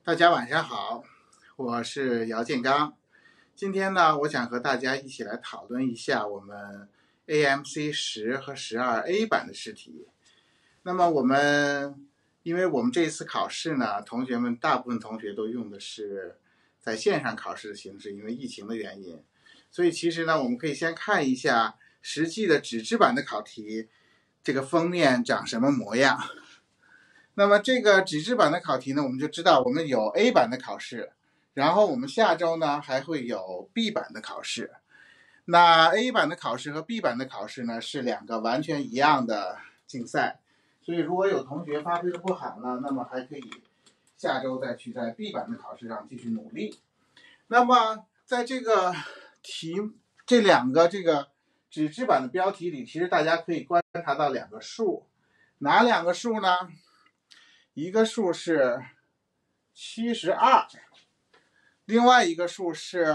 大家晚上好，我是姚建刚。今天呢，我想和大家一起来讨论一下我们 AMC 10和12A 版的试题。那么因为我们这一次考试呢，大部分同学都用的是在线上考试的形式，因为疫情的原因。所以其实呢，我们可以先看一下实际的纸质版的考题，这个封面长什么模样。那么这个纸质版的考题呢，我们就知道我们有 A 版的考试，然后我们下周呢还会有 B 版的考试。那 A 版的考试和 B 版的考试呢是两个完全一样的竞赛，所以如果有同学发挥的不好呢，那么还可以下周再去在 B 版的考试上继续努力。那么在这两个纸质版的标题里，其实大家可以观察到两个数，哪两个数呢？一个数是72，另外一个数是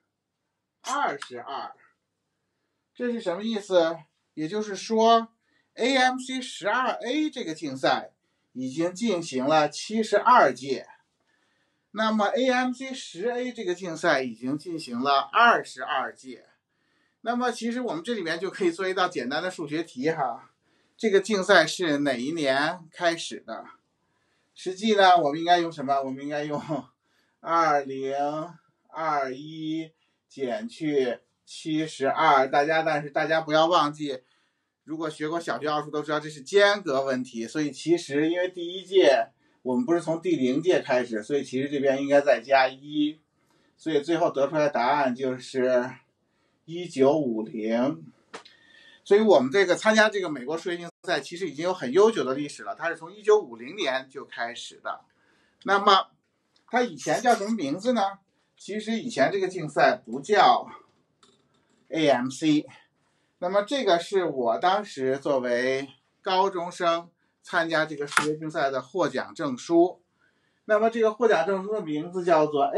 22。这是什么意思？也就是说 AMC 12A 这个竞赛已经进行了72届，那么 AMC 10A 这个竞赛已经进行了22届。那么其实我们这里面就可以做一道简单的数学题哈，这个竞赛是哪一年开始的？实际呢，我们应该用什么？我们应该用2021减去72。但是大家不要忘记，如果学过小学奥数都知道这是间隔问题，所以其实因为第一届我们不是从第0届开始，所以其实这边应该再加1，所以最后得出来的答案就是1950。所以我们参加这个美国数学竞赛其实已经有很悠久的历史了，它是从1950年就开始的。那么它以前叫什么名字呢？其实以前这个竞赛不叫 AMC。那么这个是我当时作为高中生参加这个数学竞赛的获奖证书。那么这个获奖证书的名字叫做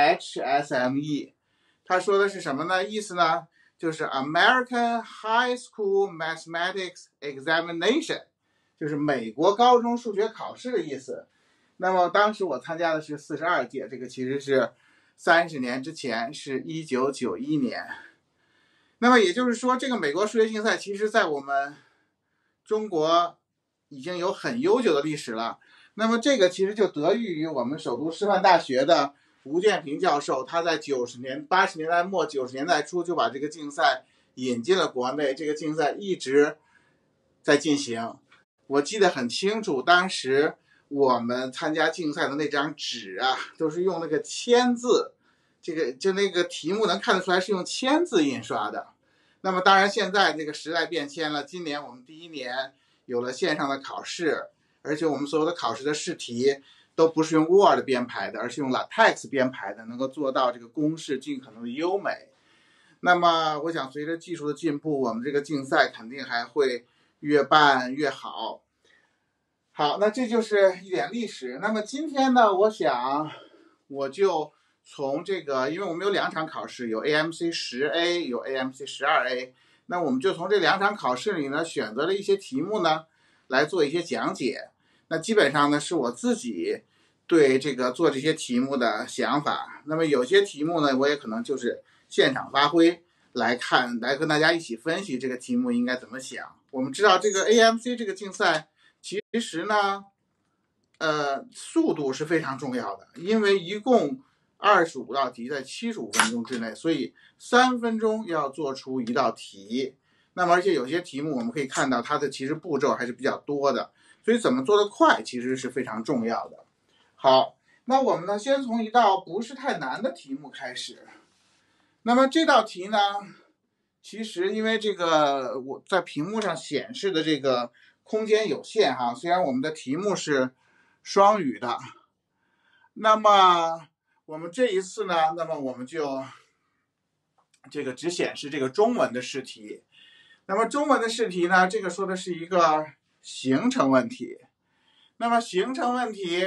AHSME， 它说的是什么呢？意思呢就是 American High School Mathematics Examination， 就是美国高中数学考试的意思。那么当时我参加的是42届，这个其实是30年之前，是1991年。那么也就是说，这个美国数学竞赛其实在我们中国已经有很悠久的历史了。那么这个其实就得益于我们首都师范大学的吴建平教授，他在80年代末90年代初就把这个竞赛引进了国内，这个竞赛一直在进行。我记得很清楚，当时我们参加竞赛的那张纸啊，都是用那个铅字，那个题目能看得出来是用铅字印刷的。那么当然现在这个时代变迁了，今年我们第1年有了线上的考试，而且我们所有的考试的试题都不是用 Word 编排的，而是用 LaTeX 编排的，能够做到这个公式尽可能的优美。那么我想随着技术的进步，我们这个竞赛肯定还会越办越好。好，那这就是一点历史。那么今天呢，我就从这个，因为我们有2场考试，有 AMC 10A， 有 AMC 12A， 那我们就从这2场考试里呢，选择了一些题目呢，来做一些讲解。那基本上呢，是我自己对这个做这些题目的想法。那么有些题目呢，我也可能就是现场发挥来跟大家一起分析这个题目应该怎么想。我们知道这个 AMC 这个竞赛其实呢，速度是非常重要的，因为一共25道题在75分钟之内，所以3分钟要做出1道题。那么而且有些题目我们可以看到它的其实步骤还是比较多的，所以怎么做得快其实是非常重要的。好，那我们呢先从一道不是太难的题目开始。那么这道题呢，其实因为这个我在屏幕上显示的这个空间有限哈，虽然我们的题目是双语的，那么我们这一次呢，那么我们就只显示这个中文的试题。那么中文的试题呢，这个说的是一个行程问题。那么行程问题，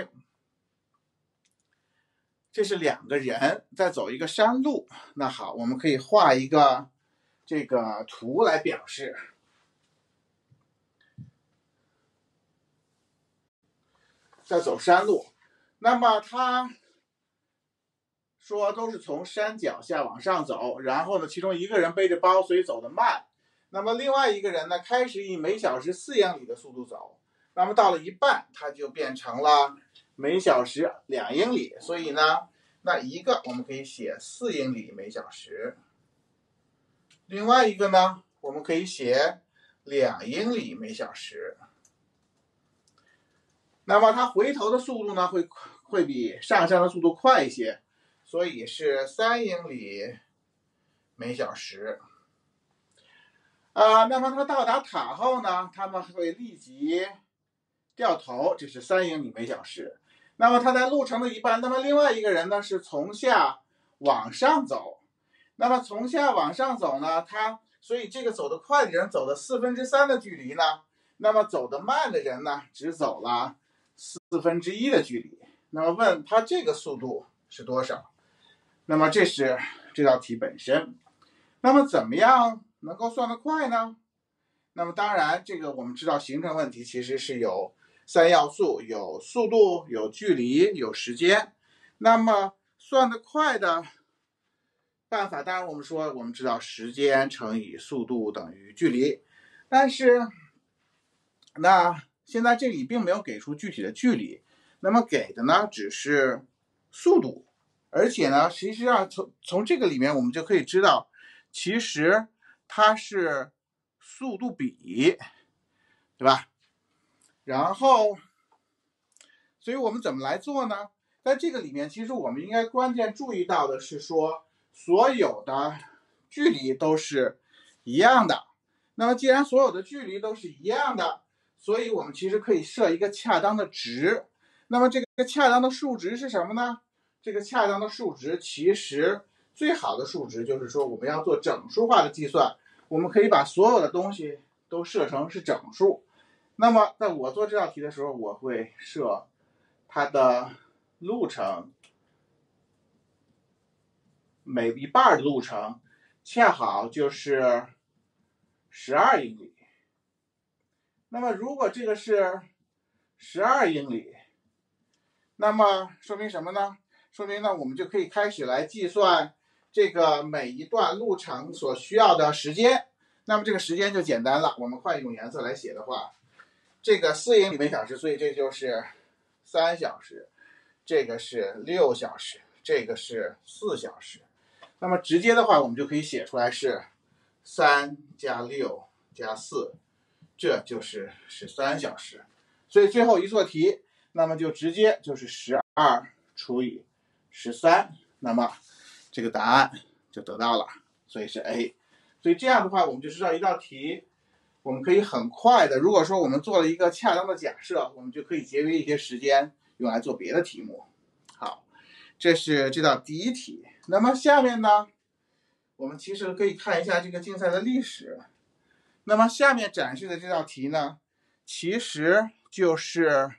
这是2个人在走一个山路。那好，我们可以画一个这个图来表示。在走山路， 那么他说都是从山脚下往上走，然后呢，其中一个人背着包，所以走得慢。那么另外一个人呢，开始以每小时4英里的速度走，那么到了一半，他就变成了每小时2英里。所以呢，那一个我们可以写4英里每小时，另外一个呢，我们可以写2英里每小时。那么它回头的速度呢，会比上升的速度快一些，所以是3英里每小时。那么它到达塔后呢，他们会立即掉头，这是3英里每小时。那么他在路程的一半，那么另外一个人呢是从下往上走。那么从下往上走呢，所以这个走得快的人走了3/4的距离呢，那么走得慢的人呢，只走了1/4的距离。那么问他这个速度是多少？那么这是这道题本身。那么怎么样能够算得快呢？那么当然，这个我们知道形成问题其实是有3要素，有速度，有距离，有时间。那么算得快的办法，当然我们知道时间乘以速度等于距离，但是那现在这里并没有给出具体的距离，那么给的呢只是速度，而且呢，实际上从这个里面我们就可以知道，其实它是速度比，对吧？然后，所以我们怎么来做呢？在这个里面，其实我们应该关键注意到的是说，所有的距离都是一样的。那么既然所有的距离都是一样的，所以我们其实可以设一个恰当的值。那么这个恰当的数值是什么呢？这个恰当的数值其实最好的数值就是说我们要做整数化的计算，我们可以把所有的东西都设成是整数。那么在我做这道题的时候，我会设它的路程，每一半的路程恰好就是12英里。那么如果这个是12英里，那么说明什么呢？说明呢，我们就可以开始来计算这个每一段路程所需要的时间。那么这个时间就简单了，我们换一种颜色来写的话，这个4英里每小时，所以这就是3小时，这个是6小时，这个是4小时。那么直接的话，我们就可以写出来是3加6加4，这就是13小时。所以最后一做题，那么就直接就是12除以13，那么这个答案就得到了，所以是 A。所以这样的话，我们就知道一道题，我们可以很快的，如果说我们做了一个恰当的假设，我们就可以节约一些时间用来做别的题目。好，这是这道第一题。那么下面呢，我们其实可以看一下这个竞赛的历史。那么下面展示的这道题呢，其实就是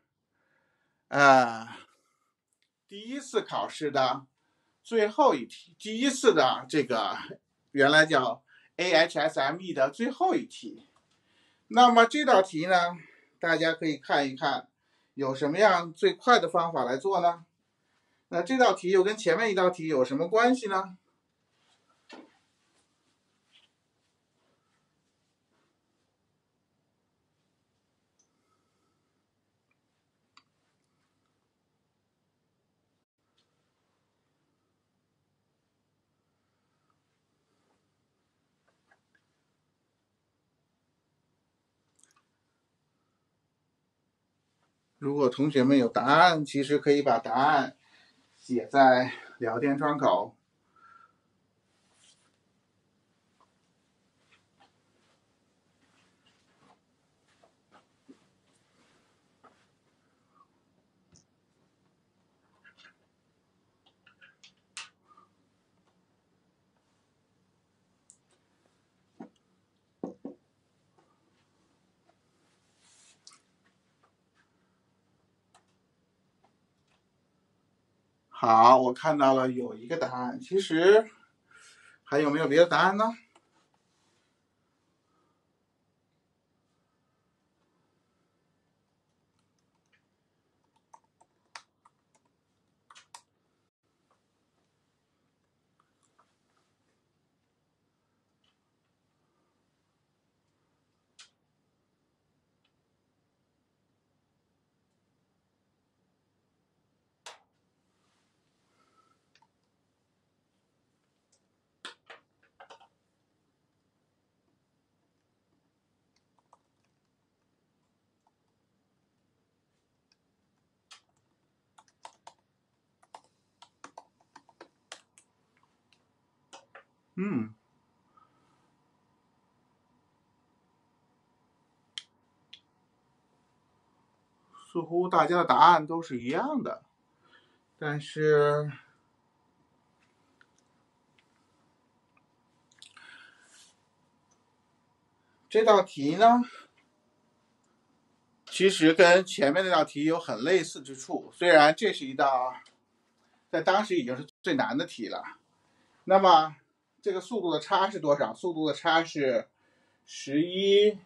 第一次考试的最后一题，第一次的这个原来叫 AHSME 的最后一题。那么这道题呢，大家可以看一看有什么样最快的方法来做呢？那这道题又跟前面一道题有什么关系呢？如果同学们有答案，其实可以把答案写在聊天窗口。好，我看到了有一个答案，其实还有没有别的答案呢？ 似乎大家的答案都是一样的，但是这道题呢，其实跟前面那道题有很类似之处，虽然这是一道在当时已经是最难的题了。那么这个速度的差是多少？速度的差是11，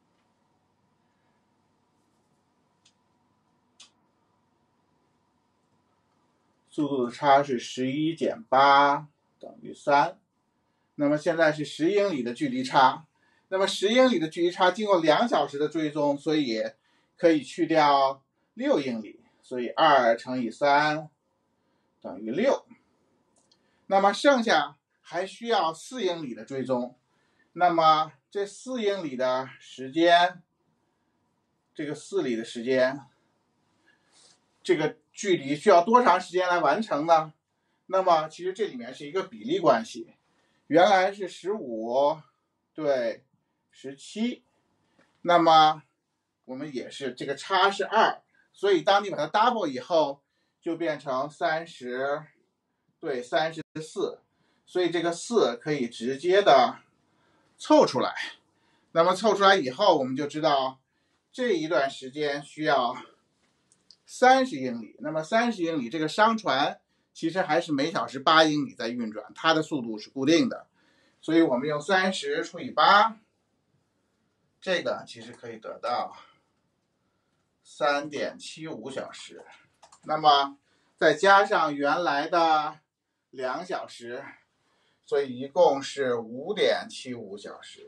速度的差是11减8等于3。那么现在是10英里的距离差。那么10英里的距离差经过2小时的追踪，所以可以去掉6英里，所以2乘以3等于6。那么剩下还需要4英里的追踪。那么这4英里的时间，这个4里的时间，这个距离需要多长时间来完成呢？那么其实这里面是一个比例关系，原来是15对17，那么我们也是这个差是2，所以当你把它 double 以后，就变成30对34，所以这个4可以直接的凑出来。那么凑出来以后，我们就知道这一段时间需要30英里。那么30英里这个商船其实还是每小时8英里在运转，它的速度是固定的，所以我们用30除以8，这个其实可以得到 3.75 小时。那么再加上原来的2小时，所以一共是 5.75 小时。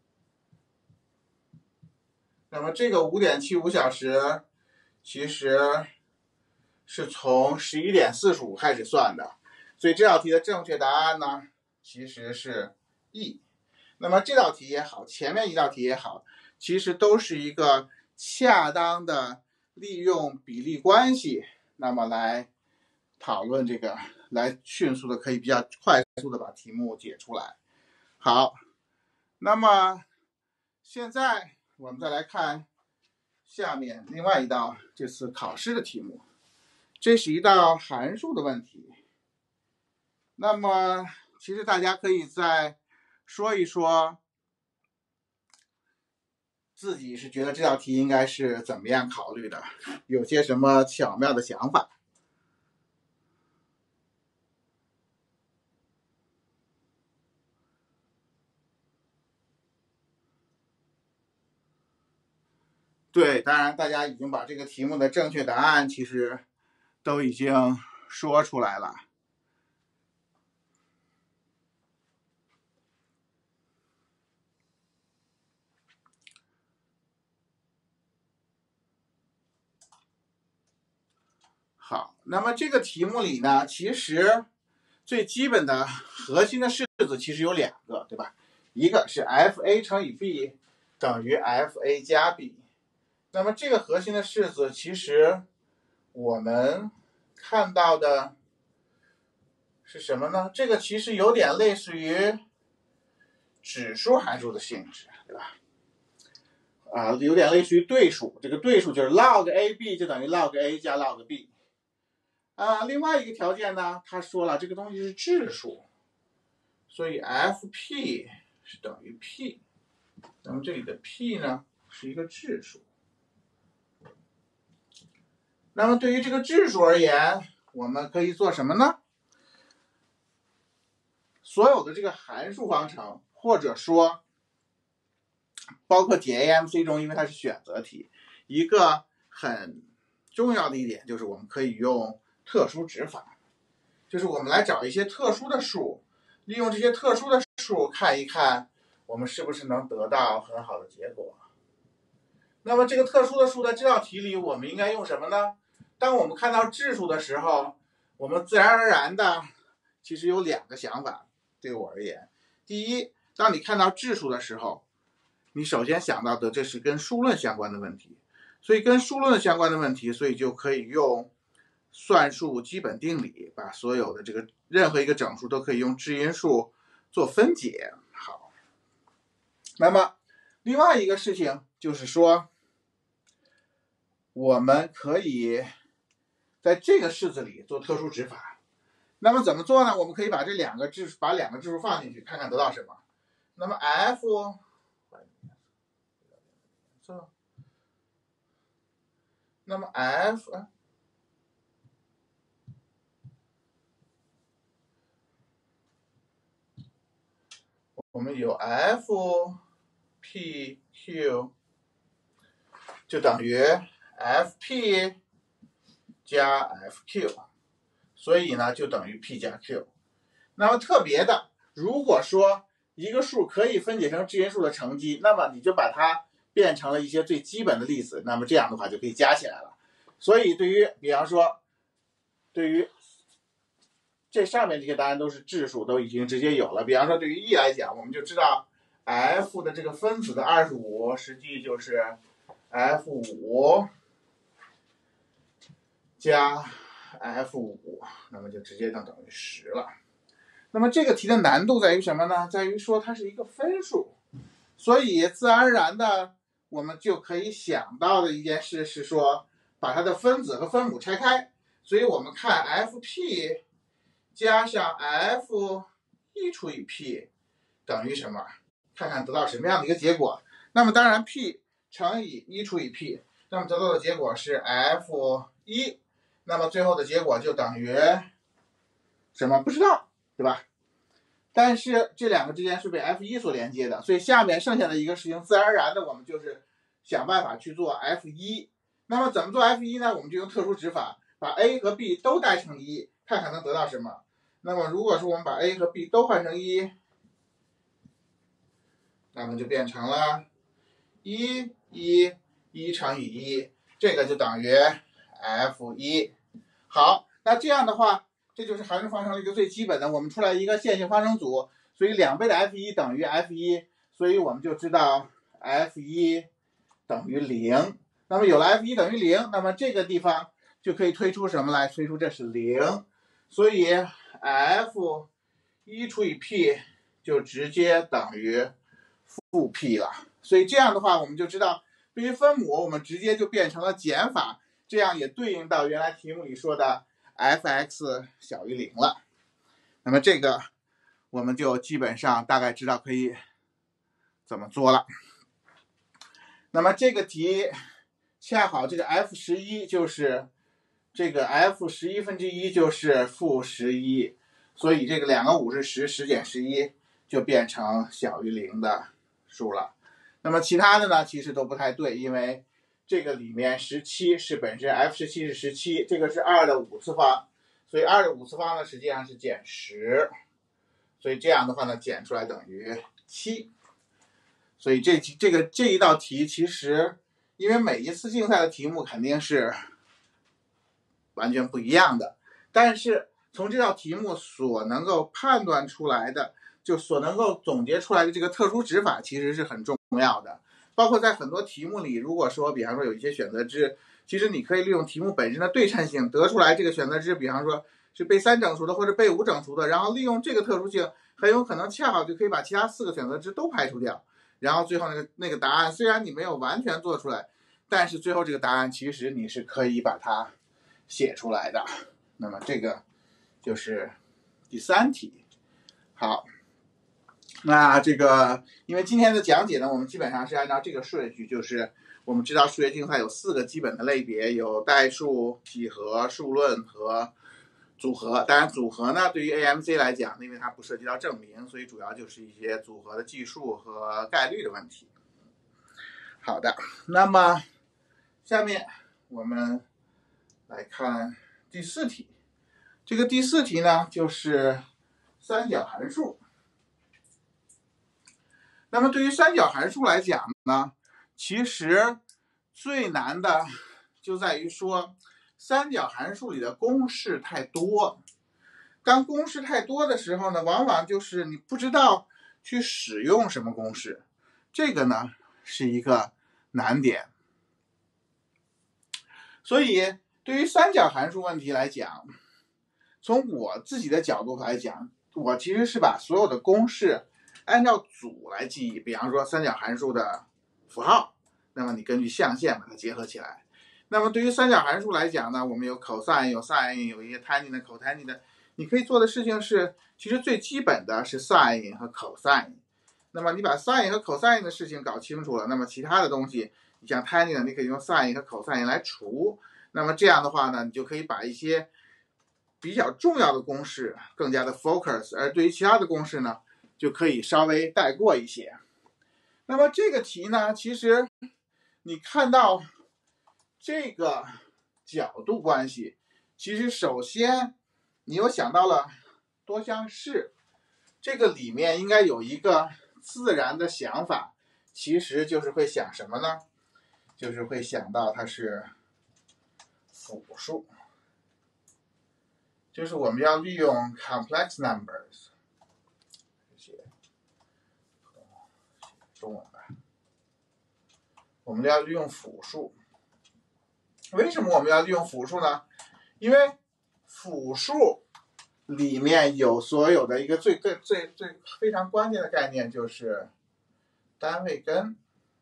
那么这个 5.75 小时其实是从11点45开始算的，所以这道题的正确答案呢，其实是 E。那么这道题也好，前面一道题也好，其实都是一个恰当的利用比例关系，那么来讨论这个，来迅速的可以比较快速的把题目解出来。好，那么现在我们再来看下面另外一道这次考试的题目，这是一道函数的问题。那么其实大家可以再说一说自己是觉得这道题应该是怎么样考虑的，有些什么巧妙的想法。对，当然大家已经把这个题目的正确答案其实都已经说出来了。好，那么这个题目里呢，其实最基本的核心的式子其实有2个，对吧？一个是 FA 乘以 B 等于 FA 加 B。那么这个核心的式子，其实我们看到的是什么呢？这个其实有点类似于指数函数的性质，对吧？有点类似于对数，这个对数就是 log AB 就等于 log A 加 log B。另外一个条件呢，他说了这个东西是质数，所以 FP 是等于 P。那么这里的 P 呢是一个质数。那么对于这个质数而言，我们可以做什么呢？所有的这个函数方程，或者说包括解 AMC 中，因为它是选择题，一个很重要的一点就是我们可以用特殊指法，就是我们来找一些特殊的数，利用这些特殊的数看一看我们是不是能得到很好的结果。那么这个特殊的数在这道题里我们应该用什么呢？当我们看到质数的时候，我们自然而然的其实有2个想法，对我而言。第一，当你看到质数的时候，你首先想到的这是跟数论相关的问题，所以跟数论相关的问题，所以就可以用算术基本定理，把所有的这个任何一个整数都可以用质因数做分解。好，那么另外一个事情就是说，我们可以在这个式子里做特殊指法。那么怎么做呢？我们可以把两个质数放进去，看看得到什么。那么 f 那么 f 我们有 f p q 就等于 fp 加 fq， 所以呢就等于 p 加 q。 那么特别的，如果说一个数可以分解成质因数的乘积，那么你就把它变成了一些最基本的粒子，那么这样的话就可以加起来了。所以对于比方说对于这上面这些答案都是质数，都已经直接有了。比方说对于 E 来讲，我们就知道 F 的这个分子的25实际就是 F5 加 F5， 那么就直接等于10了。那么这个题的难度在于什么呢？在于说它是一个分数，所以自然而然的我们就可以想到的一件事是说，把它的分子和分母拆开。所以我们看 Fp 加上 F1 除以 P 等于什么？看看得到什么样的一个结果。那么当然 P 乘以1除以 P， 那么得到的结果是 F1， 那么最后的结果就等于什么？不知道，对吧？但是这两个之间是被 F1 所连接的，所以下面剩下的一个事情自然而然的我们就是想办法去做 F1。 那么怎么做 F1 呢？我们就用特殊指法，把 A 和 B 都代成1，看看能得到什么。那么如果说我们把 A 和 B 都换成1，那么就变成了1乘以1，这个就等于 F1。 好，那这样的话，这就是函数方程的一个最基本的，我们出来一个线性方程组，所以2倍的 F1 等于 F1， 所以我们就知道 F1 等于0。那么有了 F1 等于0，那么这个地方就可以推出什么来？推出这是0，所以 F1 除以 P 就直接等于负 P 了。所以这样的话，我们就知道对于分母我们直接就变成了减法，这样也对应到原来题目里说的 Fx 小于0了。那么这个我们就基本上大概知道可以怎么做了。那么这个题恰好这个 F11 就是这个 F11分之1就是负11，所以这个2个5是10，10减11就变成小于0的数了。那么其他的呢其实都不太对，因为这个里面17是本身 F17 是17，这个是2的5次方，所以2的5次方呢实际上是减10，所以这样的话呢减出来等于7。所以这一道题其实因为每一次竞赛的题目肯定是完全不一样的，但是从这道题目所能够判断出来的，就所能够总结出来的这个特殊指法其实是很重要的。包括在很多题目里，如果说比方说有一些选择值，其实你可以利用题目本身的对称性得出来这个选择值，比方说是被3整除的或者被5整除的，然后利用这个特殊性，很有可能恰好就可以把其他4个选择值都排除掉，然后最后那个答案虽然你没有完全做出来，但是最后这个答案其实你是可以把它写出来的。那么这个就是第3题。好，那这个因为今天的讲解呢，我们基本上是按照这个顺序，就是我们知道数学竞赛有4个基本的类别，有代数、几何、数论和组合。当然组合呢对于 AMC 来讲，因为它不涉及到证明，所以主要就是一些组合的计数和概率的问题。好的，那么下面我们来看第4题。这个第4题呢就是三角函数。那么对于三角函数来讲呢，其实最难的就在于说三角函数里的公式太多。当公式太多的时候呢，往往就是你不知道去使用什么公式，这个呢是一个难点。所以对于三角函数问题来讲，从我自己的角度来讲， 我其实是把所有的公式按照组来记忆，比方说三角函数的符号，那么你根据象限把它结合起来。那么对于三角函数来讲呢，我们有 cosine 有 sin 有一些 tan 的 cotangent 的，你可以做的事情是，其实最基本的是 sin 和 cosine。那么你把 sin 和 cosine 的事情搞清楚了，那么其他的东西，你像 tan 呢，你可以用 sin 和 cosine 来除。那么这样的话呢，你就可以把一些比较重要的公式更加的 focus， 而对于其他的公式呢，就可以稍微带过一些。那么这个题呢，其实你看到这个角度关系，其实首先你又想到了多项式，这个里面应该有一个自然的想法，其实就是会想什么呢？就是会想到它是复数，就是我们要利用 complex numbers， 中文吧，我们要利用复数。为什么我们要利用复数呢？因为复数里面有所有的一个最非常关键的概念，就是单位根。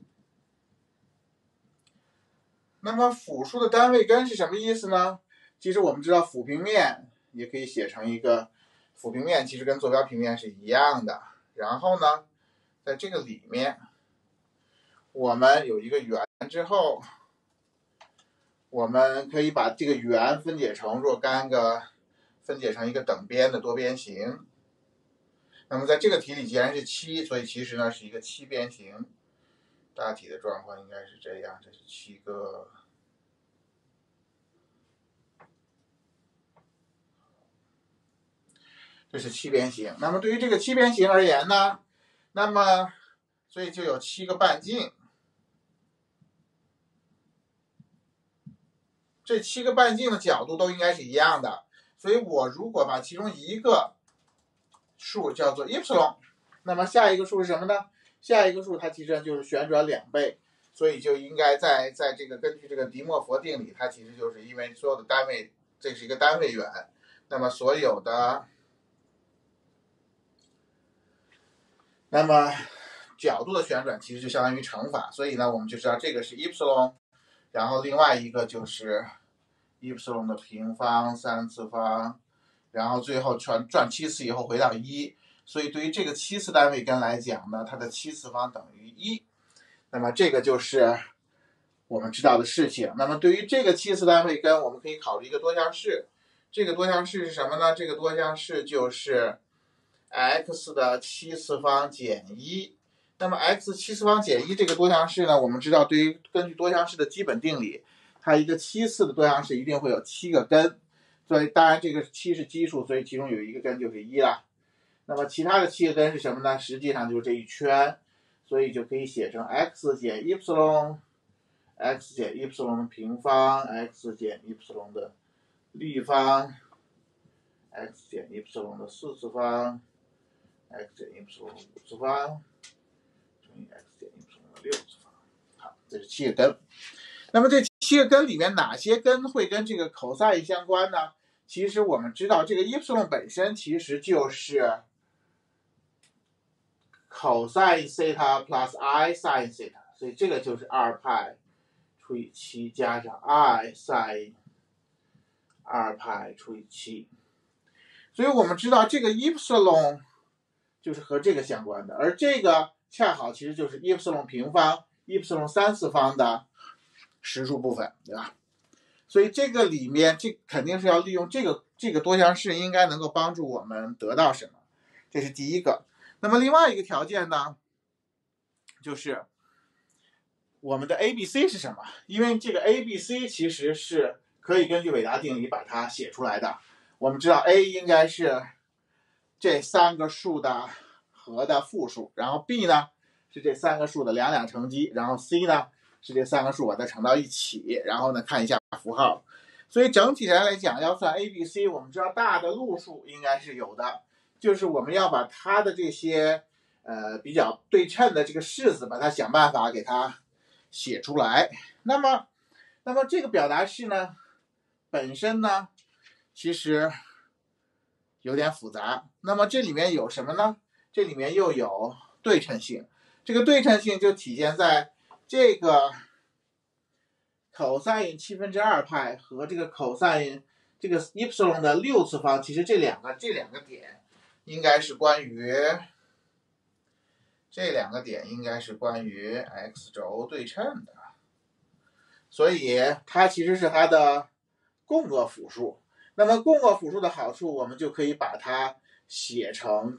那么复数的单位根是什么意思呢？其实我们知道辅平面也可以写成一个辅平面，其实跟坐标平面是一样的。然后呢，在这个里面，我们有一个圆之后，我们可以把这个圆分解成若干个，分解成一个等边的多边形。那么在这个题里既然是7，所以其实呢是一个7边形。大体的状况应该是这样，这是7个。这是7边形。那么对于这个7边形而言呢，那么所以就有7个半径。这7个半径的角度都应该是一样的，所以我如果把其中一个数叫做 epsilon， 那么下一个数是什么呢？下一个数它其实就是旋转2倍，所以就应该在这个根据这个迪莫佛定理，它其实就是因为所有的单位，这是一个单位圆，那么所有的那么角度的旋转其实就相当于乘法，所以呢我们就知道这个是 epsilon， 然后另外一个就是epsilon 的平方3次方，然后最后转7次以后回到1，所以对于这个7次单位根来讲呢，它的7次方等于1。那么这个就是我们知道的事情。那么对于这个7次单位根，我们可以考虑一个多项式。这个多项式是什么呢？这个多项式就是x 的7次方减1。那么 x 7次方减1这个多项式呢，我们知道对于根据多项式的基本定理，它一个7次的多项式一定会有7个根，所以当然这个7是奇数，所以其中有一个根就是1了。那么其他的7个根是什么呢？实际上就是这一圈，所以就可以写成 x 减 epsilon， x 减 epsilon 的平方， x 减 epsilon 的立方， x 减 epsilon 的4次方， x 减 epsilon 的5次方，乘以 x 减 epsilon 的6次方。好，这是7个根。那么这7个根里面哪些根会跟这个 cosine 相关呢？其实我们知道这个 epsilon 本身其实就是 cosine theta plus I sin theta， 所以这个就是2派除以7加上 I sin 2派除以7。所以我们知道这个 epsilon 就是和这个相关的，而这个恰好其实就是 epsilon 平方 epsilon 3次方的实数部分，对吧？所以这个里面这肯定是要利用这个多项式，应该能够帮助我们得到什么，这是第一个。那么另外一个条件呢，就是我们的 ABC 是什么？因为这个 ABC 其实是可以根据韦达定理把它写出来的。我们知道 A 应该是这3个数的和的复数，然后 B 呢是这3个数的两乘积，然后 C 呢是这3个数把它乘到一起，然后呢看一下符号。所以整体上来讲，要算 ABC， 我们知道大的路数应该是有的，就是我们要把它的这些比较对称的这个式子，把它想办法给它写出来。那么这个表达式呢，本身呢，其实有点复杂。那么这里面有什么呢？这里面又有对称性，这个对称性就体现在这个 cosine2 派和这个 cosine 这个 epsilon 的6次方，其实这两个点应该是关于x 轴对称的，所以它其实是它的共轭复数。那么共轭复数的好处，我们就可以把它写成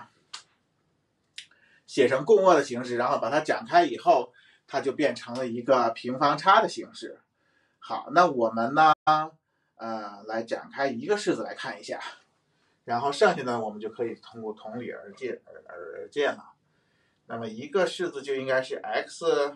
共轭的形式，然后把它展开以后，它就变成了一个平方差的形式。好，那我们呢，来展开一个式子来看一下，然后剩下的我们就可以通过同理而见了。那么一个式子就应该是 x。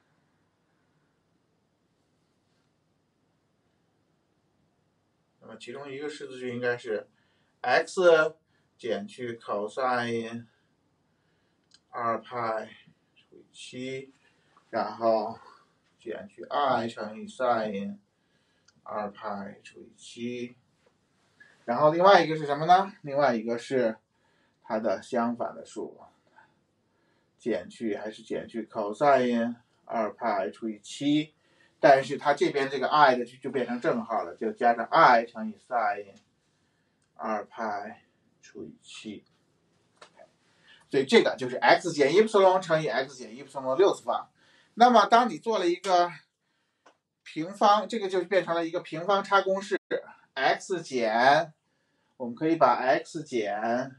那么其中一个式子就应该是 x 减去 cosine 2派除以7，然后减去 i 乘以 sin 2派除以7，然后另外一个是什么呢？另外一个是它的相反的数，减去 cosine 2派除以7。但是它这边这个 i 的就变成正号了，就加上 i 乘以 sin 2派除以7，所以这个就是 x 减 epsilon 乘以 x 减 epsilon 的6次方。那么当你做了一个平方，这个就变成了一个平方差公式 x 减，我们可以把 x 减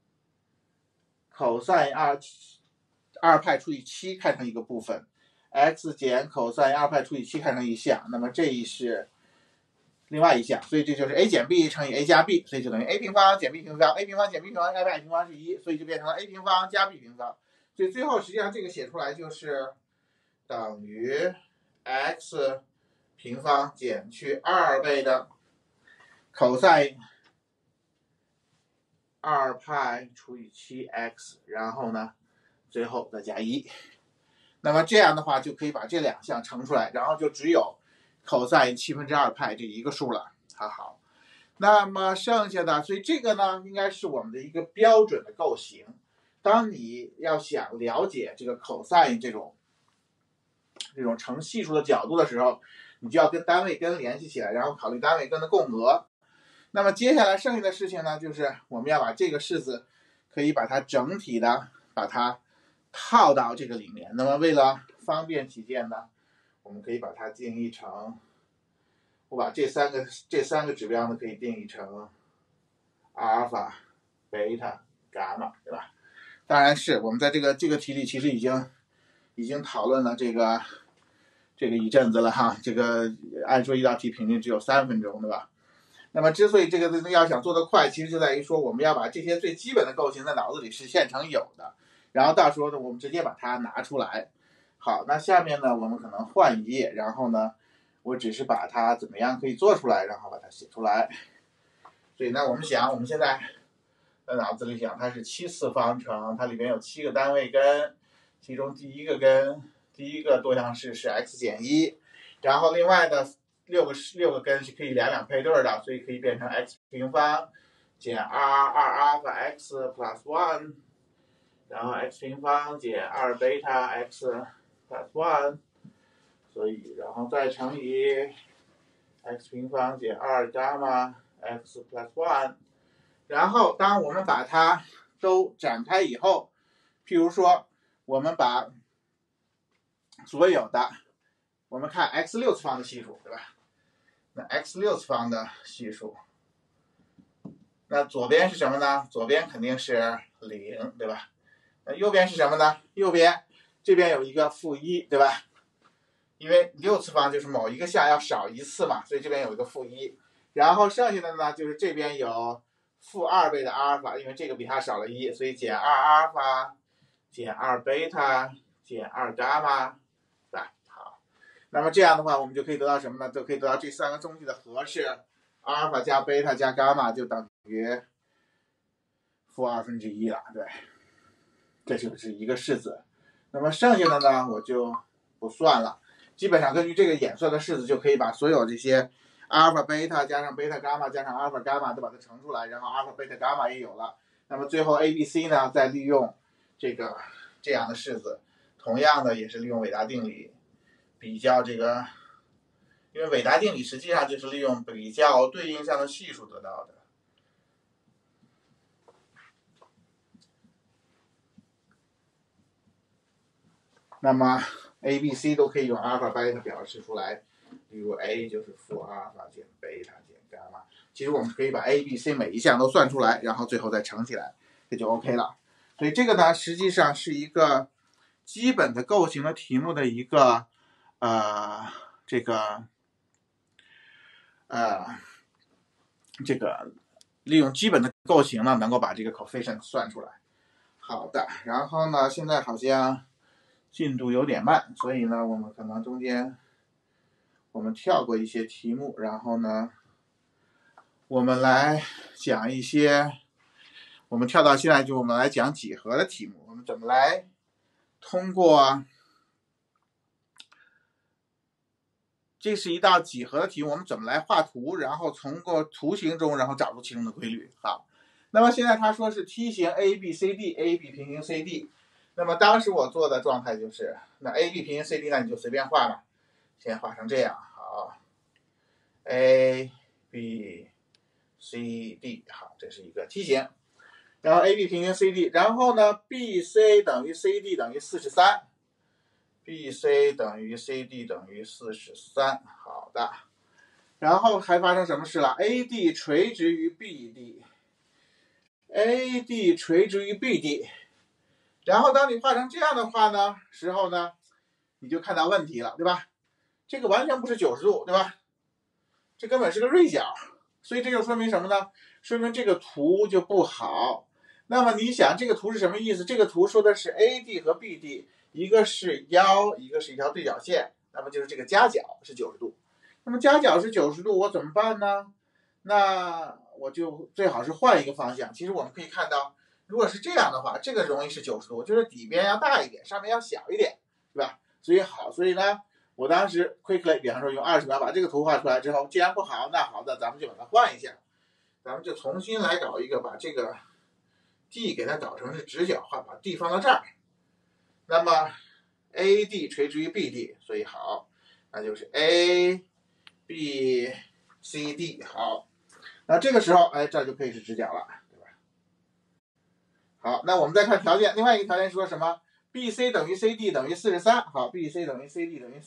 cosine 2派除以7看成一个部分，x 减 cosine 2派除以7看成一项，那么这一是另外一项，所以这就是 a 减 b 乘以 a 加 b， 所以就等于 a 平方减 b 平方， a 平方减 b 平方加 b 平方是1，所以就变成了 a 平方加 b 平方，所以最后实际上这个写出来就是等于 x 平方减去2倍的 cosine 2派除以7x， 然后呢最后再加1。那么这样的话就可以把这两项乘出来，然后就只有 cosine 2/7派这一个数了。好，那么剩下的，所以这个呢应该是我们的一个标准的构型。当你要想了解这个 cosine 这种成系数的角度的时候，你就要跟单位根联系起来，然后考虑单位根的共额。那么接下来剩下的事情呢，就是我们要把这个式子可以把它整体的把它套到这个里面。那么为了方便起见呢，我们可以把它定义成，我把这三个指标呢可以定义成阿尔法、贝塔、伽马，对吧？当然是我们在这个题里其实已经讨论了这个一阵子了哈。这个按说一道题平均只有3分钟，对吧？那么之所以这个要想做得快，其实就在于说我们要把这些最基本的构型在脑子里是现成有的，然后到时候呢我们直接把它拿出来。好，那下面呢我们可能换一页，然后呢我只是把它怎么样可以做出来，然后把它写出来。所以呢我们现在在脑子里想它是7次方程，它里面有7个单位根，其中第一个多项式是 x 减1，然后另外的6个根是可以两配对的，所以可以变成 x 平方减2阿尔法 x plus 1， 然后 x 平方减2贝塔 x plus 1， 所以然后再乘以 x 平方减2伽马 x plus 1。然后当我们把它都展开以后，譬如说我们把所有的，我们看 x 6次方的系数，对吧？那 x 6次方的系数，那左边是什么呢？左边肯定是0，对吧？那右边是什么呢？右边这边有一个-1，对吧？因为6次方就是某一个项要少1次嘛，所以这边有一个-1。然后剩下的呢，就是这边有-2倍的阿尔法，因为这个比它少了1，所以减2阿尔法减2贝塔减2伽马，对吧？好，那么这样的话，我们就可以得到什么呢？就可以得到这3个中距的和是阿尔法加贝塔加伽马就等于-1/2了，对，这就是一个式子。那么剩下的呢，我就不算了。基本上根据这个演算的式子，就可以把所有这些阿尔法贝塔加上贝塔伽马加上阿尔法伽马都把它乘出来，然后阿尔法贝塔伽马也有了。那么最后 ABC 呢，再利用这样的式子，同样的也是利用韦达定理比较这个，因为韦达定理实际上就是利用比较对应项的系数得到的。那么 A、B、C 都可以用阿尔法、贝塔表示出来，例如 A 就是负阿尔法减贝塔减伽马。其实我们可以把 A、B、C 每一项都算出来，然后最后再乘起来，这就 OK 了。所以这个呢，实际上是一个基本的构型的题目的一个利用基本的构型呢，能够把这个 coefficient 算出来。好的，然后呢，现在好像进度有点慢，所以呢，我们可能中间我们跳过一些题目，然后呢，我们来讲一些，我们跳到现在就我们来讲几何的题目，我们怎么来通过，这是一道几何的题目，我们怎么来画图，然后从过图形中，然后找出其中的规律。好，那么现在他说是梯形 ABCD，AB 平行 CD。那么当时我做的状态就是，那 AB 平行 CD 那你就随便画嘛，先画成这样，好 ，ABCD， 好，这是一个梯形，然后 AB 平行 CD， 然后呢 BC 等于 CD 等于43。BC 等于 CD 等于43，好的。然后还发生什么事了 ？AD 垂直于 BD，AD 垂直于 BD。然后当你画成这样的话呢，时候呢，你就看到问题了，对吧？这个完全不是90度，对吧？这根本是个锐角，所以这就说明什么呢？说明这个图就不好。那么你想这个图是什么意思？这个图说的是 AD 和 BD。一个是腰，一个是一条对角线，那么就是这个夹角是90度。那么夹角是90度，我怎么办呢？那我就最好是换一个方向。其实我们可以看到，如果是这样的话，这个容易是90度，就是底边要大一点，上面要小一点，对吧？所以呢，我当时 quickly， 比方说用20秒把这个图画出来之后，既然不好，那好的，咱们就把它换一下，咱们就重新来搞一个，把这个 D 给它搞成是直角画，把 D 放到这儿。那么 AD 垂直于 BD， 所以好，那就是 ABCD。 好，那这个时候，这就可以是直角了，对吧？好，那我们再看条件，另外一个条件说什么 ？BC 等于 CD 等于43。好 ，BC 等于 CD 等于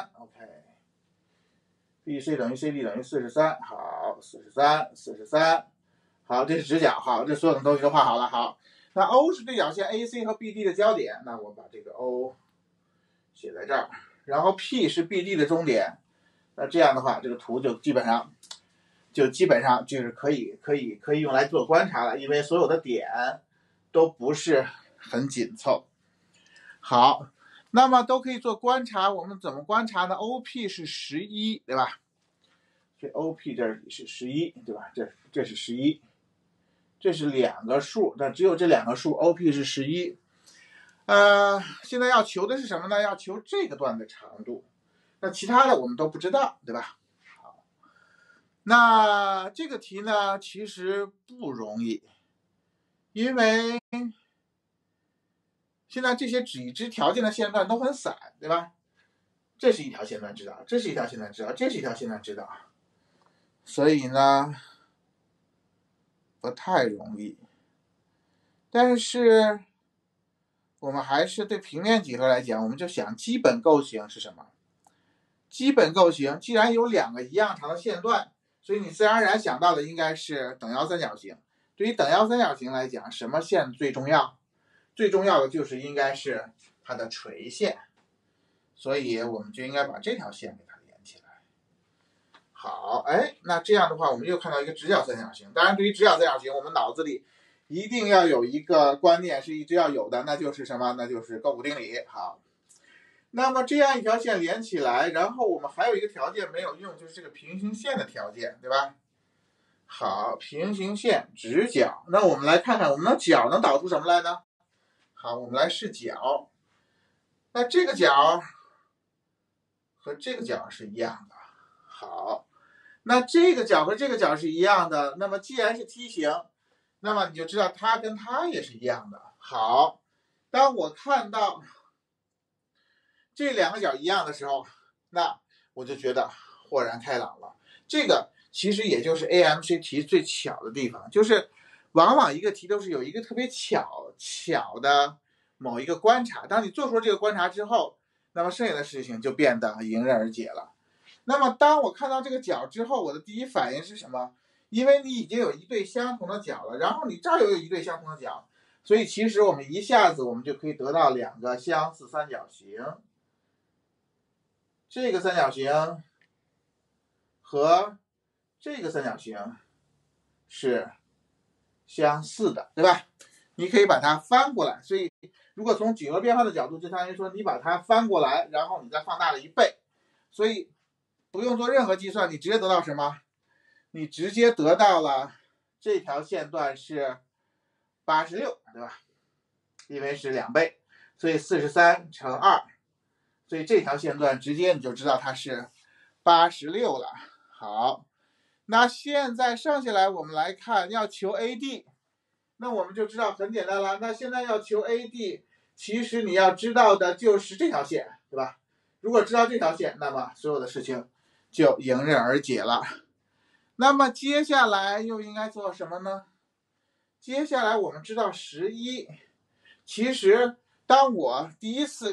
43。OK。BC 等于 CD 等于43。好，43。好，这是直角。好，这所有的东西都画好了。好。那 O 是对角线 AC 和 BD 的交点，那我把这个 O 写在这儿，然后 P 是 BD 的终点，那这样的话，这个图就基本上就是可以用来做观察了，因为所有的点都不是很紧凑。好，那么都可以做观察，我们怎么观察呢 ？OP 是11，对吧？这 OP 这里是11，对吧？这是11。这是两个数，那只有这两个数 ，OP 是11。现在要求的是什么呢？要求这个段的长度，那其他的我们都不知道，对吧？好，那这个题呢，其实不容易，因为现在这些已知条件的线段都很散，对吧？这是一条线段知道，这是一条线段知道，这是一条线段知道，所以呢，不太容易。但是我们还是对平面几何来讲，我们就想基本构型是什么？基本构型既然有两个一样长的线段，所以你自然而然想到的应该是等腰三角形。对于等腰三角形来讲，什么线最重要？最重要的就是应该是它的垂线，所以我们就应该把这条线给它连起来。好，那这样的话，我们又看到一个直角三角形。当然，对于直角三角形，我们脑子里一定要有一个观念是一直要有的，那就是什么？那就是勾股定理。好，那么这样一条线连起来，然后我们还有一个条件没有用，就是这个平行线的条件，对吧？好，平行线直角，那我们来看看我们的角能导出什么来呢？好，我们来试角。那这个角和这个角是一样的。好， 那这个角和这个角是一样的，那么既然是梯形，那么你就知道它跟它也是一样的。好，当我看到这两个角一样的时候，那我就觉得豁然开朗了。这个其实也就是 AMC 题最巧的地方，就是往往一个题都是有一个特别巧的某一个观察，当你做出这个观察之后，那么剩下的事情就变得迎刃而解了。那么当我看到这个角之后，我的第一反应是什么？因为你已经有一对相同的角了，然后你这儿又有一对相同的角，所以其实我们一下子就可以得到两个相似三角形。这个三角形和这个三角形是相似的，对吧？你可以把它翻过来，所以如果从几何变化的角度，就相当于说你把它翻过来，然后你再放大了1倍，所以不用做任何计算，你直接得到什么？你直接得到了这条线段是86，对吧？因为是2倍，所以43乘2，所以这条线段直接你就知道它是86了。好，那现在剩下来我们来看要求 AD， 那我们就知道很简单了。那现在要求 AD， 其实你要知道的就是这条线，对吧？如果知道这条线，那么所有的事情就迎刃而解了。那么接下来又应该做什么呢？接下来我们知道11，其实当我第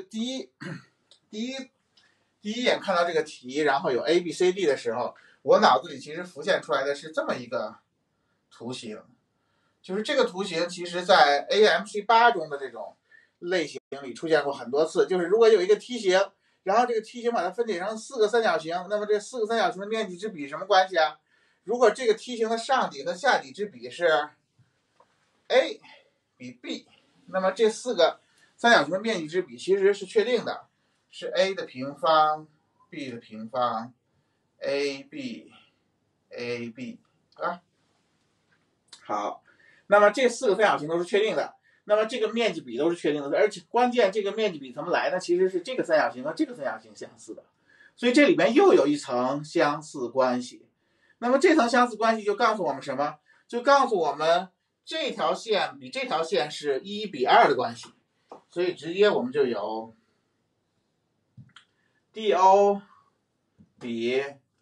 一眼看到这个题，然后有 A、B、C、D 的时候，我脑子里其实浮现出来的是这么一个图形，就是这个图形其实在 AMC 8中的这种类型里出现过很多次，就是如果有一个梯形，然后这个梯形把它分解成4个三角形，那么这4个三角形的面积之比什么关系啊？如果这个梯形的上底和下底之比是 A 比 B， 那么这4个三角形的面积之比其实是确定的，是 A 的平方 B 的平方 AB 啊。好，那么这4个三角形都是确定的，那么这个面积比都是确定的，而且关键这个面积比怎么来呢？其实是这个三角形和这个三角形相似的，所以这里边又有一层相似关系。那么这层相似关系就告诉我们什么？就告诉我们这条线比这条线是1比2的关系，所以直接我们就有 DO 比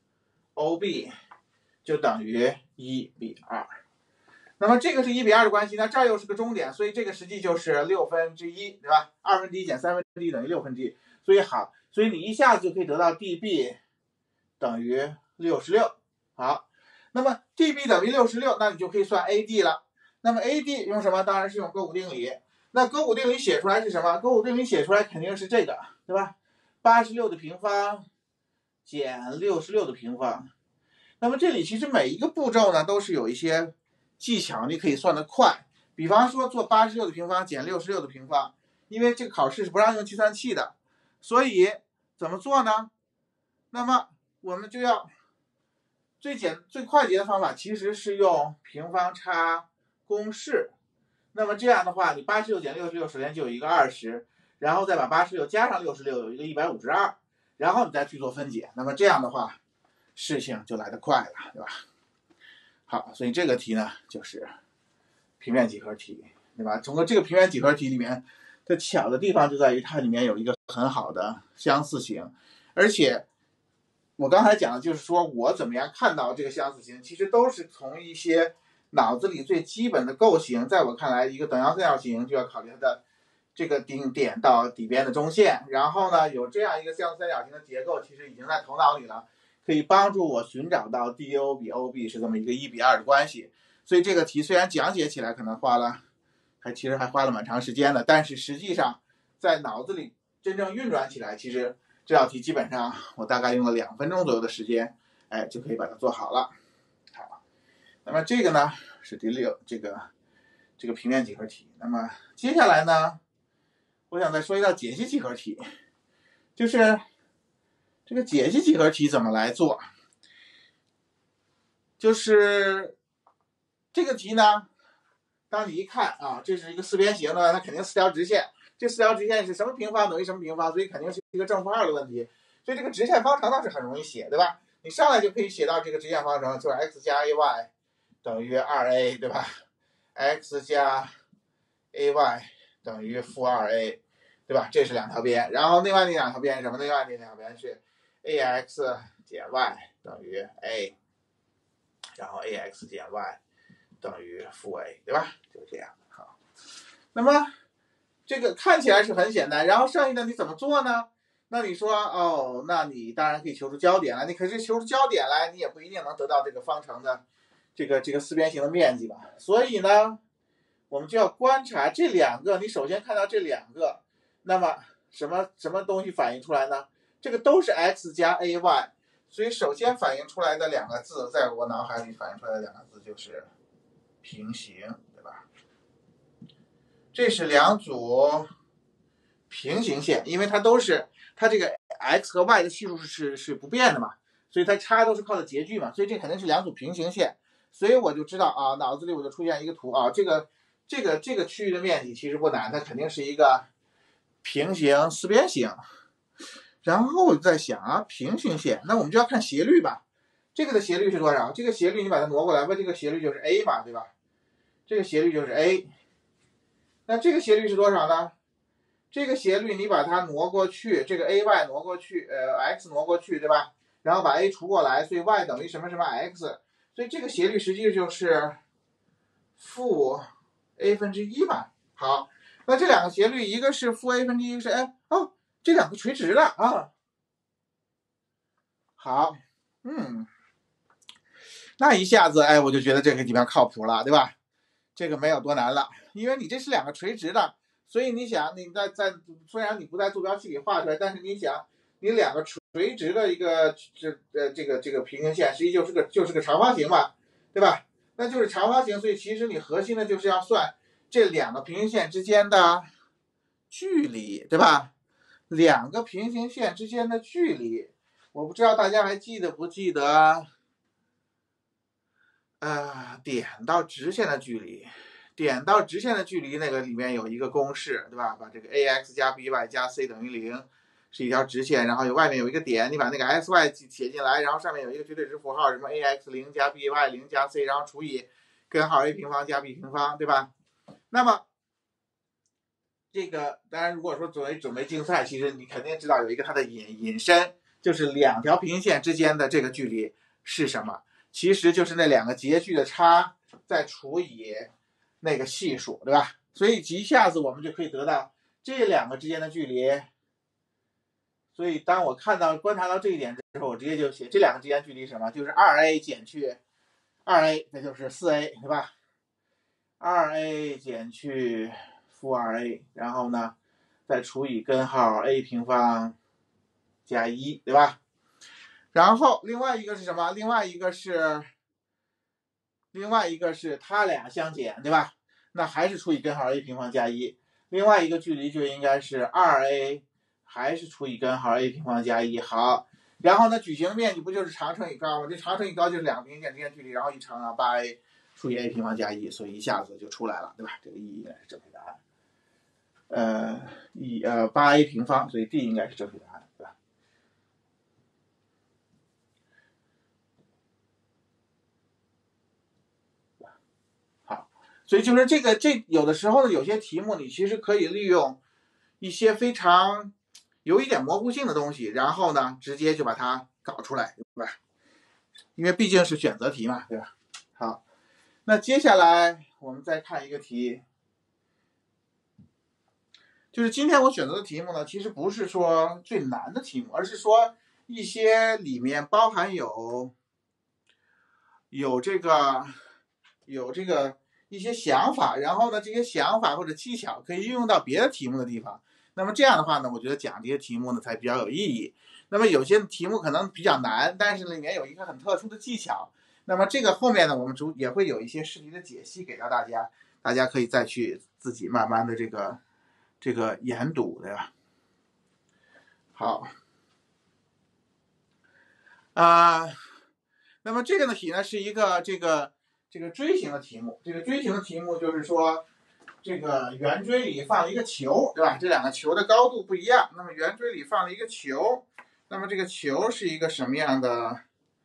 OB 就等于1比2。那么这个是1比2的关系，那这儿又是个中点，所以这个实际就是1/6，对吧？1/2减1/3等于1/6，所以好，所以你一下子就可以得到 DB 等于66。好，那么 DB 等于66，那你就可以算 AD 了。那么 AD 用什么？当然是用勾股定理。那勾股定理写出来是什么？勾股定理写出来肯定是这个，对吧？86的平方减66的平方。那么这里其实每一个步骤呢都是有一些技巧，你可以算得快。比方说做86的平方减66的平方，因为这个考试是不让用计算器的，所以怎么做呢？那么我们就要最快捷的方法其实是用平方差公式。那么这样的话，你86减66首先就有一个20，然后再把86加上66有一个152，然后你再去做分解。那么这样的话，事情就来得快了，对吧？好，所以这个题呢就是平面几何题，对吧？从这个平面几何题里面的巧的地方就在于它里面有一个很好的相似性，而且我刚才讲的就是说我怎么样看到这个相似性，其实都是从一些脑子里最基本的构型。在我看来，一个等腰三角形就要考虑它的这个顶点到底边的中线，然后呢有这样一个相似三角形的结构，其实已经在头脑里了，可以帮助我寻找到 DO 比 OB 是这么一个1比2的关系。所以这个题虽然讲解起来可能其实还花了蛮长时间的，但是实际上在脑子里真正运转起来，其实这道题基本上我大概用了2分钟左右的时间，就可以把它做好了。好，那么这个呢是第6这个平面几何题。那么接下来呢，我想再说一道解析几何题，就是这个解析几何题怎么来做。就是这个题呢，当你一看啊，这是一个4边形的，它肯定4条直线，这4条直线是什么平方等于什么平方，所以肯定是一个正负2的问题，所以这个直线方程倒是很容易写，对吧？ 你上来就可以写到这个直线方程，就是 x 加 ay 等于 2a， 对吧 ？x 加 ay 等于负 2a， 对吧？这是两条边，然后另外那两条边是什么？另外那两条边是 ax 减 y 等于 a， 然后 ax 减 y 等于负 a， 对吧？就是这样。好，那么这个看起来是很简单，然后剩下的你怎么做呢？那你说哦，那你当然可以求出焦点来，你可是求出焦点来，你也不一定能得到这个方程的这个四边形的面积吧？所以呢，我们就要观察这两个，你首先看到这两个，那么什么东西反映出来呢？这个都是 x 加 ay， 所以首先反映出来的两个字，在我脑海里反映出来的两个字就是平行，对吧？这是两组平行线，因为它这个 x 和 y 的系数是不变的嘛，所以它差都是靠的截距嘛，所以这肯定是两组平行线，所以我就知道啊，脑子里我就出现一个图啊，这个区域的面积其实不难，它肯定是一个平行四边形。然后我就在想啊，平行线，那我们就要看斜率吧。这个的斜率是多少？这个斜率你把它挪过来，问这个斜率就是 a 嘛，对吧？这个斜率就是 a。那这个斜率是多少呢？这个斜率你把它挪过去，这个 ay 挪过去，x 挪过去，对吧？然后把 a 除过来，所以 y 等于什么什么 x， 所以这个斜率实际就是负 a 分之一嘛。好，那这两个斜率，一个是负 a 分之一，是这两个垂直的啊。好，那一下子我就觉得这个地方靠谱了，对吧？这个没有多难了，因为你这是两个垂直的，所以你想你在虽然你不在坐标系里画出来，但是你想你两个垂直的一个这个平行线，实际就是个长方形嘛，对吧？那就是长方形，所以其实你核心的就是要算这两个平行线之间的距离，对吧？两个平行线之间的距离，我不知道大家还记得不记得？点到直线的距离，点到直线的距离那个里面有一个公式，对吧？把这个 ax 加 by 加 c 等于0是一条直线，然后外面有一个点，你把那个 xy 写进来，然后上面有一个绝对值符号，什么 ax0 加 by0 加 c， 然后除以根号 a 平方加 b 平方，对吧？那么这个当然，如果说作为准备竞赛，其实你肯定知道有一个它的引申，就是两条平行线之间的这个距离是什么？其实就是那两个截距的差再除以那个系数，对吧？所以一下子我们就可以得到这两个之间的距离。所以当我观察到这一点之后，我直接就写这两个之间距离是什么？就是 2a 减去 2a， 那就是 4a， 对吧？ 2a 减去负 2a， 然后呢再除以根号 a 平方加1，对吧？然后另外一个是什么？另外一个是它俩相减，对吧？那还是除以根号 a 平方加1。另外一个距离就应该是 2a 还是除以根号 a 平方加1。好，然后呢矩形的面积不就是长乘以高吗？这长乘以高就是两个平行线之间距离，然后一乘啊 8a 除以 a 平方加1，所以一下子就出来了，对吧？这个 E 应该是正确答案。8a 平方，所以 D 应该是正确答案，对吧？好，所以就是这有的时候呢，有些题目你其实可以利用一些非常有一点模糊性的东西，然后呢直接就把它搞出来，对吧？因为毕竟是选择题嘛，对吧？好，那接下来我们再看一个题。就是今天我选择的题目呢，其实不是说最难的题目，而是说一些里面包含有这个一些想法，然后呢这些想法或者技巧可以运用到别的题目的地方。那么这样的话呢，我觉得讲这些题目呢才比较有意义。那么有些题目可能比较难，但是里面有一个很特殊的技巧。那么这个后面呢，我们也会有一些试题的解析给到大家，大家可以再去自己慢慢的这个研读，对吧？好，那么这个题呢是一个这个锥形的题目。这个锥形的题目就是说，这个圆锥里放了一个球，对吧？这两个球的高度不一样。那么圆锥里放了一个球，那么这个球是一个什么样的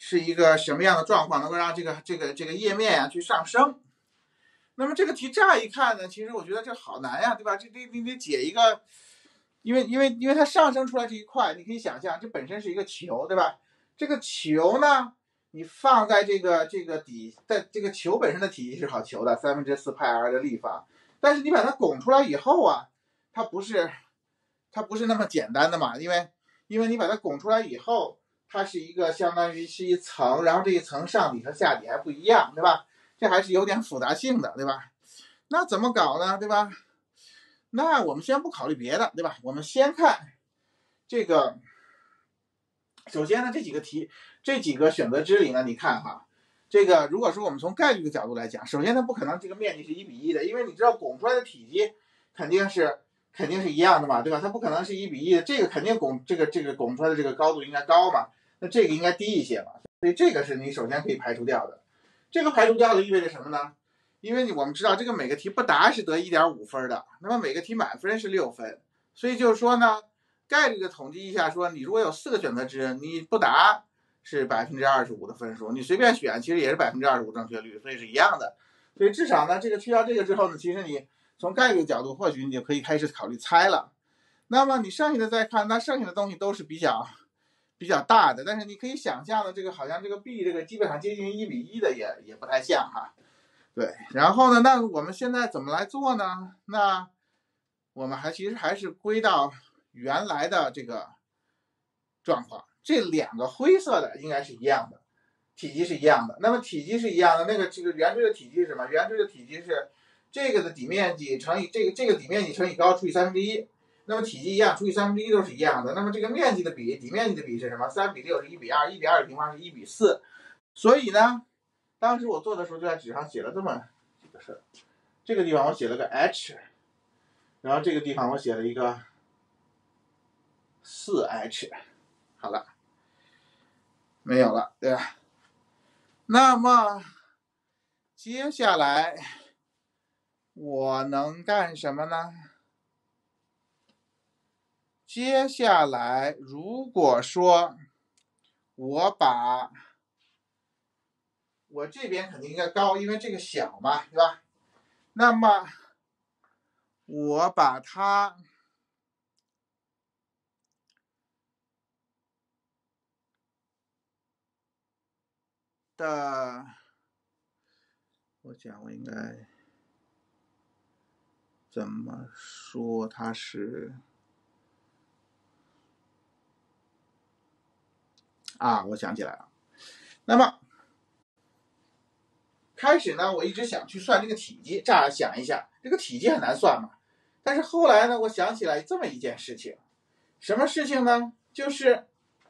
是一个什么样的状况，能够让这个页面啊去上升。那么这个题乍一看呢，其实我觉得这好难呀，对吧？你得解一个，因为它上升出来这一块，你可以想象，这本身是一个球，对吧？这个球呢，你放在这个底，在这个球本身的体积是好球的，4/4πr 的立方，但是你把它拱出来以后啊，它不是那么简单的嘛，因为你把它拱出来以后，它是一个相当于是一层，然后这一层上底和下底还不一样，对吧？这还是有点复杂性的，对吧？那怎么搞呢，对吧？那我们先不考虑别的，对吧？我们先看这个，首先呢，这几个选择之里呢，你看哈，这个如果说我们从概率的角度来讲，首先它不可能这个面积是1:1的，因为你知道拱出来的体积肯定是一样的嘛，对吧？它不可能是1:1的，这个肯定这个拱出来的这个高度应该高嘛，那这个应该低一些嘛，所以这个是你首先可以排除掉的。这个排除掉的意味着什么呢？因为我们知道这个每个题不答是得1.5分的，那么每个题满分是6分，所以就是说呢，概率的统计一下说，你如果有4个选择之，你不答是25%的分数，你随便选其实也是25%正确率，所以是一样的。所以至少呢，这个去掉这个之后呢，其实你从概率的角度，或许你就可以开始考虑猜了。那么你剩下的再看，那剩下的东西都是比较大的，但是你可以想象的，这个好像这个 B 这个基本上接近1:1的也不太像哈。对，然后呢，那我们现在怎么来做呢？那我们其实还是归到原来的这个状况，这2个灰色的应该是一样的，体积是一样的。那么体积是一样的，那个这个圆锥的体积是什么？圆锥的体积是这个的底面积乘以这个底面积乘以高除以1/3，那么体积一样，除以1/3都是一样的。那么这个面积的比，底面积的比是什么？3:6是1:2，1:2平方是1:4。所以呢，当时我做的时候就在纸上写了这么几个事儿。这个地方我写了个 h， 然后这个地方我写了一个4h， 好了，没有了，对吧？那么接下来我能干什么呢？接下来如果说我这边肯定应该高，因为这个小嘛，对吧？那么我把它的，我应该怎么说？它是我想起来了。那么开始呢，我一直想去算这个体积，乍想一下，这个体积很难算嘛。但是后来呢，我想起来这么一件事情，什么事情呢？就是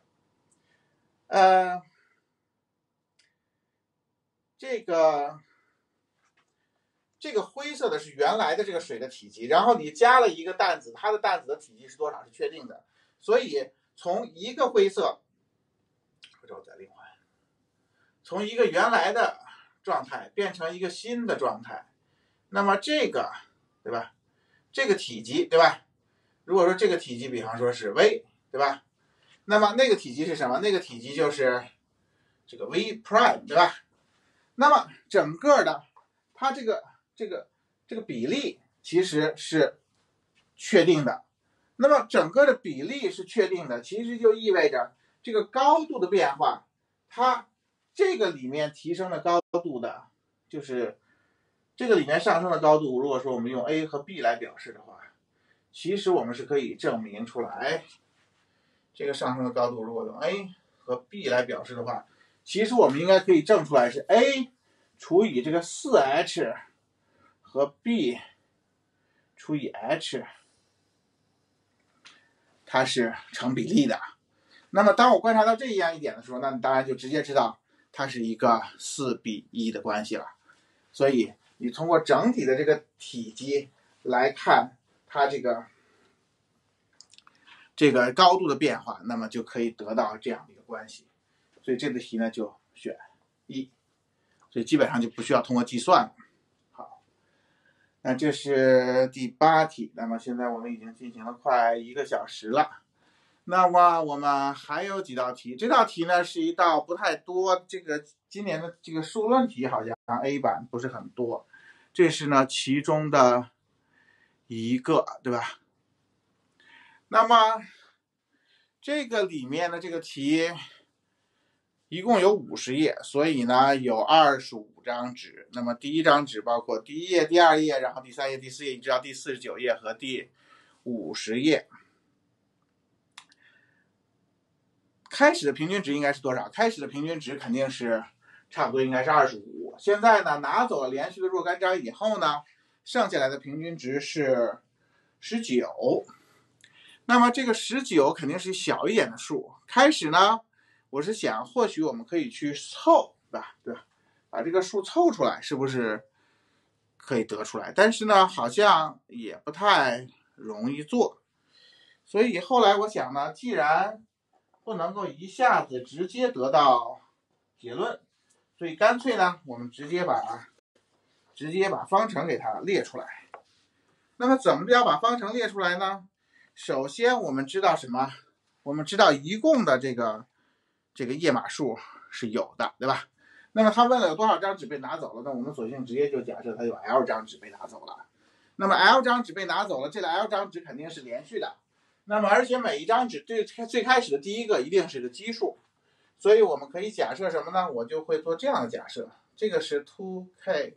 这个灰色的是原来的这个水的体积，然后你加了一个担子，它的担子的体积是多少是确定的，所以从一个灰色，从一个原来的状态变成一个新的状态，那么这个对吧？这个体积对吧？如果说这个体积比方说是 v 对吧？那么那个体积是什么？那个体积就是这个 v prime 对吧？那么整个的它这个比例其实是确定的。那么整个的比例是确定的，其实就意味着这个高度的变化，它这个里面提升的高度的，就是这个里面上升的高度，如果说我们用 a 和 b 来表示的话，其实我们是可以证明出来，这个上升的高度如果用 a 和 b 来表示的话，其实我们应该可以证出来是 a 除以这个 4h 和 b 除以 h， 它是成比例的。那么当我观察到这样一点的时候，那你当然就直接知道它是一个4:1的关系了。所以你通过整体的这个体积来看它这个高度的变化，那么就可以得到这样的一个关系。所以这个题呢就选1，所以基本上就不需要通过计算了。好，那这是第8题。那么现在我们已经进行了快1个小时了。 那么我们还有几道题，这道题呢是一道不太多，这个今年的这个数论题好像 A 版不是很多，这是呢其中的一个，对吧？那么这个里面的这个题一共有50页，所以呢有25张纸。那么第一张纸包括第1页、第2页，然后第3页、第4页，一直到第49页和第50页。开始的平均值应该是多少？开始的平均值肯定是差不多应该是25。现在呢拿走了连续的若干张以后呢，剩下来的平均值是19。那么这个19肯定是小一点的数。开始呢，我是想或许我们可以去凑，对吧？把这个数凑出来，是不是可以得出来？但是呢，好像也不太容易做。所以后来我想呢，既然不能够一下子直接得到结论，所以干脆呢，我们直接把方程给它列出来。那么怎么要把方程列出来呢？首先我们知道什么？我们知道一共的这个页码数是有的，对吧？那么他问了有多少张纸被拿走了，那我们索性直接就假设它有 L 张纸被拿走了。那么 L 张纸被拿走了，这个 L 张纸肯定是连续的。那么而且每一张纸最开始的第一个一定是个奇数，所以我们可以假设什么呢？我就会做这样的假设，这个是 2k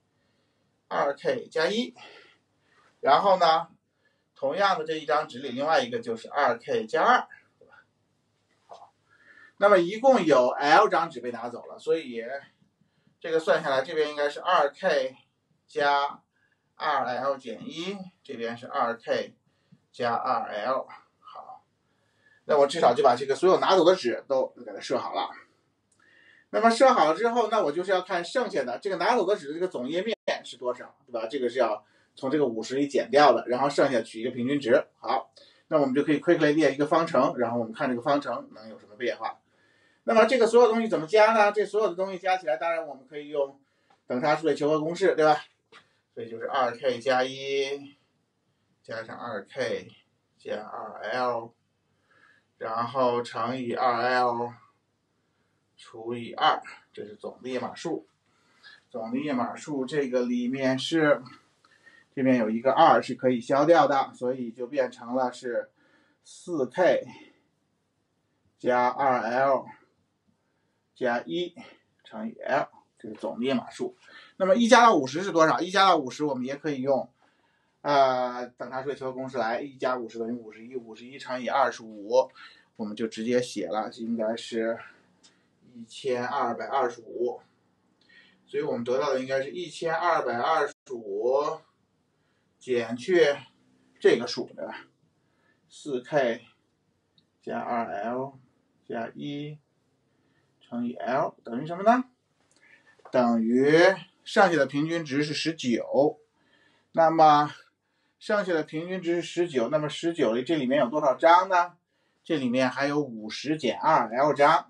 2k 加1，然后呢同样的这一张纸里另外一个就是 2k 加2，对吧？好，那么一共有 L 张纸被拿走了，所以这个算下来这边应该是 2k 加 2l 减1，这边是 2k 加 2l。 好，那我至少就把这个所有拿走的纸都给它设好了。那么设好了之后，那我就是要看剩下的这个拿走的纸的这个总页面是多少，对吧？这个是要从这个50里减掉的，然后剩下取一个平均值。好，那我们就可以 quickly 列一个方程，然后我们看这个方程能有什么变化。那么这个所有东西怎么加呢？这所有的东西加起来，当然我们可以用等差数列求和公式，对吧？所以就是 2k 加1加上 2k 加 2l， 然后乘以 2l 除以2，这是总的页码数。总的页码数这个里面是这边有一个2是可以消掉的，所以就变成了是 4k 加 2l 加1乘以 l， 这是总的页码数。那么1加到50是多少？1加到50我们也可以用等差数列求和公式来，1加50等于51， 51乘以25，我们就直接写了，应该是1225。所以我们得到的应该是1225减去这个数，对吧？ 4k 加 2l 加1乘以 l 等于什么呢？等于剩下的平均值是19。那么剩下的平均值是19，那么19这里面有多少张呢？这里面还有50减2l 张。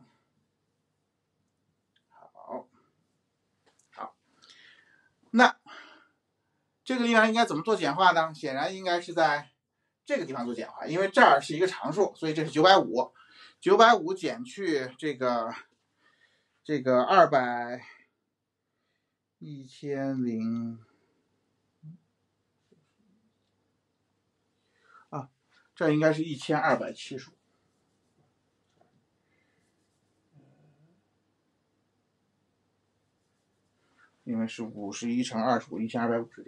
好，那这个地方应该怎么做简化呢？显然应该是在这个地方做简化，因为这儿是一个常数，所以这是950。950减去这个200 1000这应该是1275。因为是51乘25，1250加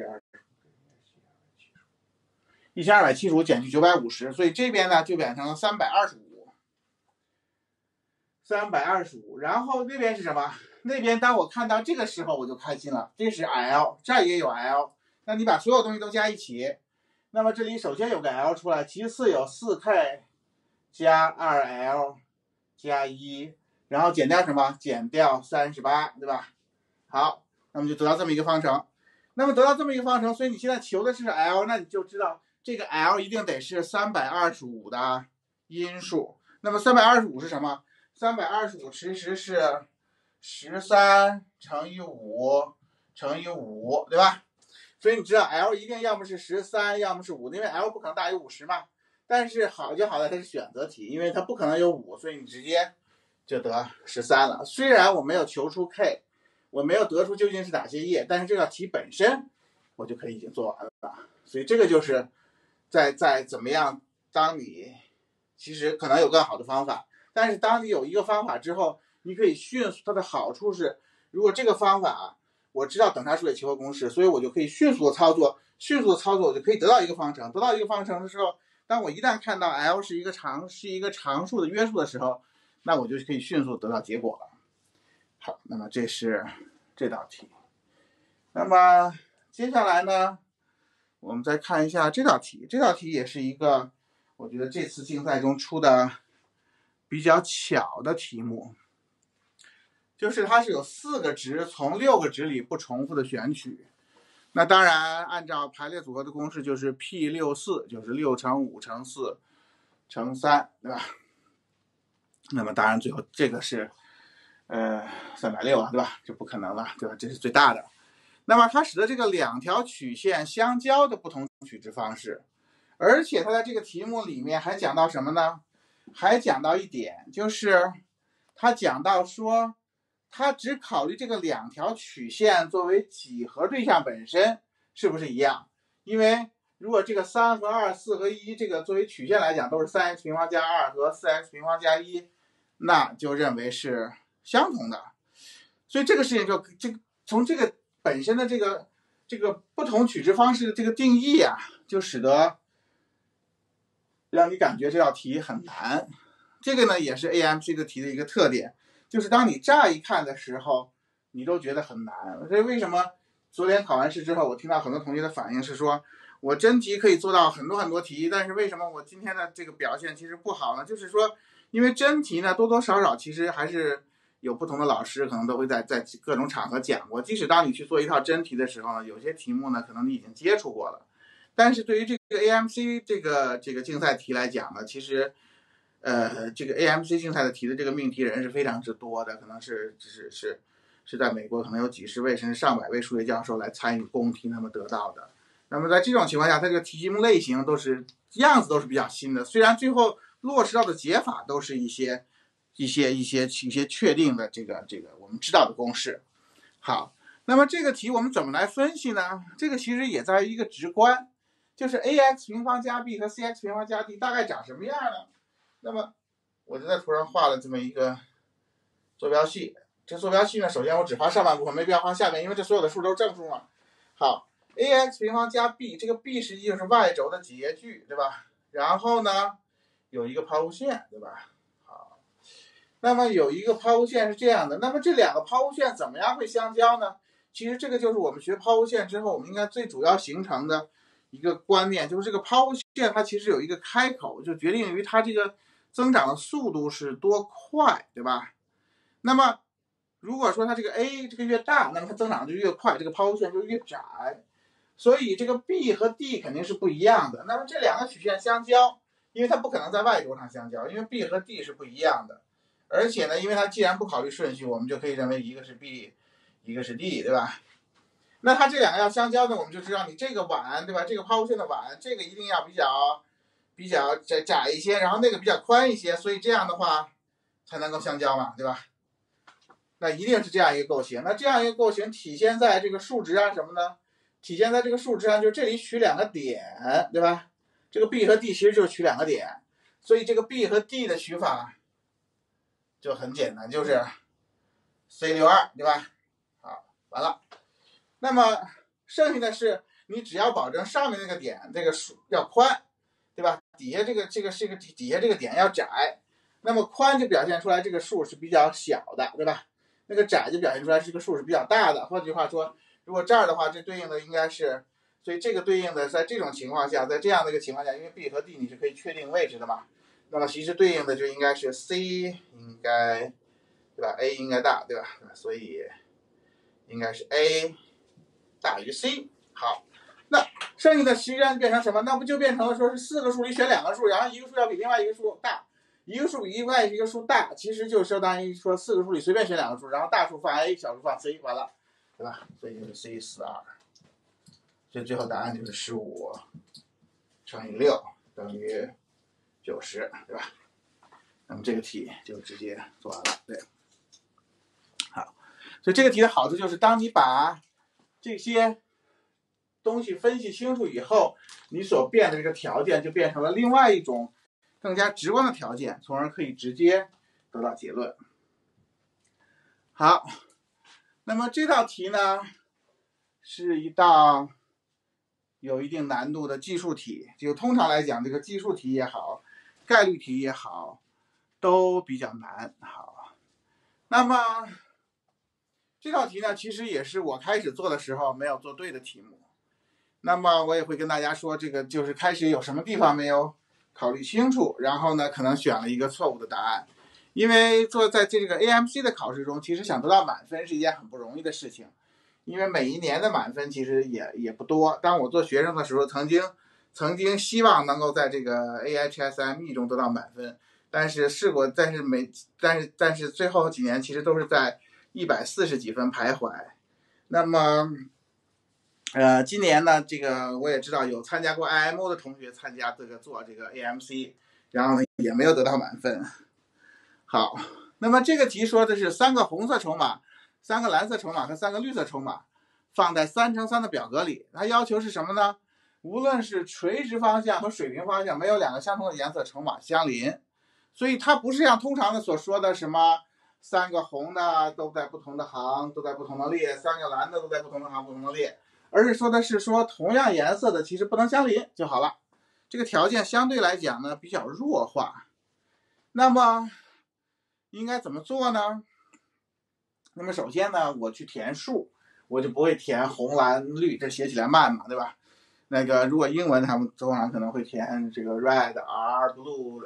25，1275减去950，所以这边呢就变成了325。然后那边是什么？那边当我看到这个时候我就开心了，这是 L， 这儿也有 L， 那你把所有东西都加一起，那么这里首先有个 L 出来，其次有 4k 加 2l 加1，然后减掉什么？减掉38，对吧？好，那么就得到这么一个方程。那么得到这么一个方程，所以你现在求的是 L， 那你就知道这个 L 一定得是325的因数。那么325是什么？325其实是13乘以5乘以5，对吧？所以你知道 L 一定要么是13，要么是5，因为 L 不可能大于50嘛。 但是好就好在它是选择题，因为它不可能有5，所以你直接就得13了。虽然我没有求出 K， 我没有得出究竟是哪些页，但是这道题本身我就可以已经做完了。所以这个就是在怎么样，当你其实可能有更好的方法，但是当你有一个方法之后，你可以迅速，它的好处是，如果这个方法我知道等差数列集合公式，所以我就可以迅速的操作，我就可以得到一个方程。得到一个方程的时候，当我一旦看到 L 是一个常数的约束的时候，那我就可以迅速得到结果了。好，那么这是这道题。那么接下来呢，我们再看一下这道题。这道题也是一个我觉得这次竞赛中出的比较巧的题目，就是它是有4个值从6个值里不重复的选取。那当然按照排列组合的公式就是 P64， 就是6乘5乘4乘3，对吧？那么当然最后这个是360了，对吧？这不可能了，对吧？这是最大的。那么它使得这个2条曲线相交的不同取值方式，而且它在这个题目里面还讲到什么呢？还讲到一点，就是它讲到说，它只考虑这个2条曲线作为几何对象本身是不是一样，因为如果这个3和2、4和1这个作为曲线来讲都是 3x 平方加2和 4x 平方加1，那就认为是相同的。所以这个事情就从这个本身的这个不同取值方式的这个定义啊，就使得让你感觉这道题很难。这个呢也是 AMC 这个题的一个特点，就是当你乍一看的时候你都觉得很难。所以为什么昨天考完试之后，我听到很多同学的反应是说，我真题可以做到很多题，但是为什么我今天的这个表现其实不好呢？就是说因为真题呢多多少少其实还是有不同的老师可能都会在各种场合讲过，即使当你去做一套真题的时候呢，有些题目呢可能你已经接触过了，但是对于这个 AMC 这个竞赛题来讲呢，其实这个 AMC 竞赛的题的这个命题人是非常之多的，可能是在美国可能有几十位甚至上百位数学教授来参与公题那么得到的。那么在这种情况下，它这个题目类型样子都是比较新的，虽然最后落实到的解法都是一些确定的这个我们知道的公式。好，那么这个题我们怎么来分析呢？这个其实也在于一个直观，就是 ax 平方加 b 和 cx 平方加 d 大概长什么样呢？那么我就在图上画了这么一个坐标系。这坐标系呢，首先我只画上半部分，没必要画下面，因为这所有的数都是正数嘛。好， ax 平方加 b， 这个 b 实际就是 y 轴的截距，对吧？然后呢有一个抛物线，对吧？好，那么有一个抛物线是这样的，那么这2个抛物线怎么样会相交呢？其实这个就是我们学抛物线之后我们应该最主要形成的一个观念，就是这个抛物线它其实有一个开口，就决定于它这个增长的速度是多快，对吧？那么如果说它这个 a 这个越大，那么它增长就越快，这个抛物线就越窄，所以这个 b 和 d 肯定是不一样的。那么这2个曲线相交，因为它不可能在 y 轴上相交，因为 b 和 d 是不一样的。而且呢，因为它既然不考虑顺序，我们就可以认为一个是 b 一个是 d， 对吧？那它这2个要相交呢，我们就知道你这个碗，对吧？这个抛物线的碗，这个一定要比较窄一些，然后那个比较宽一些，所以这样的话才能够相交嘛，对吧？那一定是这样一个构型。那这样一个构型体现在这个数值上什么呢？体现在这个数值上，就是这里取2个点，对吧？这个 b 和 d 其实就是取2个点，所以这个 b 和 d 的取法就很简单，就是 C62， 对吧？好，完了。那么剩下的是你只要保证上面那个点这个数要宽，对吧？底下这个底下这个点要窄，那么宽就表现出来这个数是比较小的，对吧？那个窄就表现出来这个数是比较大的。换句话说，如果这儿的话，这对应的应该是，所以这个对应的在这种情况下，在这样的一个情况下，因为 b 和 d 你是可以确定位置的嘛，那么其实对应的就应该是 c 应该，对吧？ a 应该大，对吧？所以应该是 a 大于 c。 好，那剩下的实际上变成什么？那不就变成了说是4个数里选2个数，然后一个数要比另外一个数大，一个数比另外一个数大，其实就相当于说4个数里随便选2个数，然后大数放 a， 小数放 c， 完了，对吧？所以就是 C42， 所以最后答案就是15乘以6等于 90，对吧？那么这个题就直接做完了，对。好，所以这个题的好处就是，当你把这些东西分析清楚以后，你所变的这个条件就变成了另外一种更加直观的条件，从而可以直接得到结论。好，那么这道题呢，是一道有一定难度的计数题。就通常来讲，这个计数题也好，概率题也好，都比较难。好，那么这道题呢，其实也是我开始做的时候没有做对的题目。那么我也会跟大家说，这个就是开始有什么地方没有考虑清楚，然后呢，可能选了一个错误的答案。因为在这个 AMC 的考试中，其实想得到满分是一件很不容易的事情，因为每一年的满分其实也不多。当我做学生的时候，曾经希望能够在这个 AHSME 中得到满分，但是最后几年其实都是在140几分徘徊。那么今年呢，这个我也知道有参加过 IMO 的同学参加做这个 AMC， 然后呢也没有得到满分。好，那么这个题说的是3个红色筹码、3个蓝色筹码和3个绿色筹码放在3×3的表格里。它要求是什么呢？无论是垂直方向和水平方向，没有2个相同的颜色筹码相邻。所以它不是像通常的所说的什么3个红的都在不同的行，都在不同的列，3个蓝的都在不同的行，不同的列，而是说的是说同样颜色的其实不能相邻就好了。这个条件相对来讲呢比较弱化。那么应该怎么做呢？那么首先呢，我去填数，我就不会填红蓝绿，这写起来慢嘛，对吧？那个如果英文他们通常可能会填这个 red R blue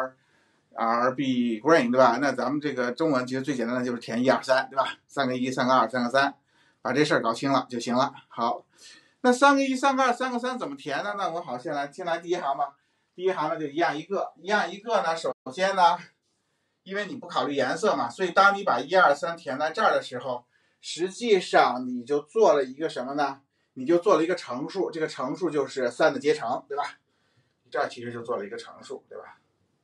RB green， 对吧？那咱们这个中文其实最简单的就是填1 2 3，对吧？3个1 3个2 3个3，把这事儿搞清了就行了。好，那3个1 3个2 3个3怎么填呢？那我好先来第一行吧。第一行呢就一样一个呢，首先呢，因为你不考虑颜色嘛，所以当你把1 2 3填在这儿的时候，实际上你就做了一个什么呢？你就做了一个乘数，这个乘数就是3的阶乘，对吧？这儿其实就做了一个乘数，对吧？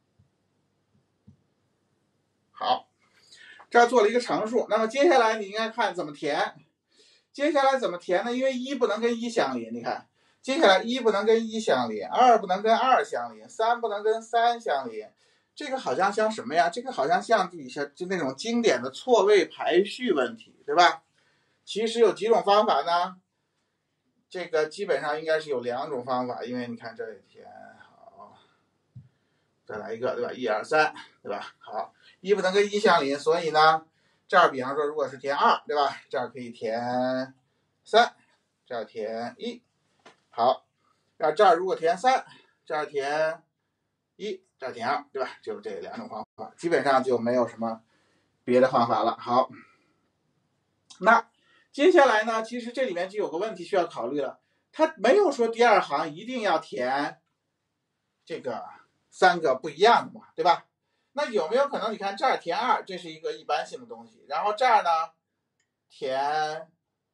好，这儿做了一个乘数，那么接下来你应该看怎么填。接下来怎么填呢？因为1不能跟1相邻，你看，接下来1不能跟1相邻，2不能跟2相邻，3不能跟3相邻。这个好像像什么呀？这个好像像底下就那种经典的错位排序问题，对吧？其实有几种方法呢？这个基本上应该是有2种方法，因为你看这里填好，再来一个，对吧？1 2 3，对吧？好，1不能跟1相邻，所以呢，这儿比方说如果是填2，对吧？这儿可以填3，这儿填1。好，这儿如果填3，这儿填1，这儿填2，对吧？就这2种方法，基本上就没有什么别的方法了。好，那接下来呢，其实这里面就有个问题需要考虑了，它没有说第2行一定要填这个3个不一样的嘛，对吧？那有没有可能你看这儿填2，这是一个一般性的东西，然后这儿呢填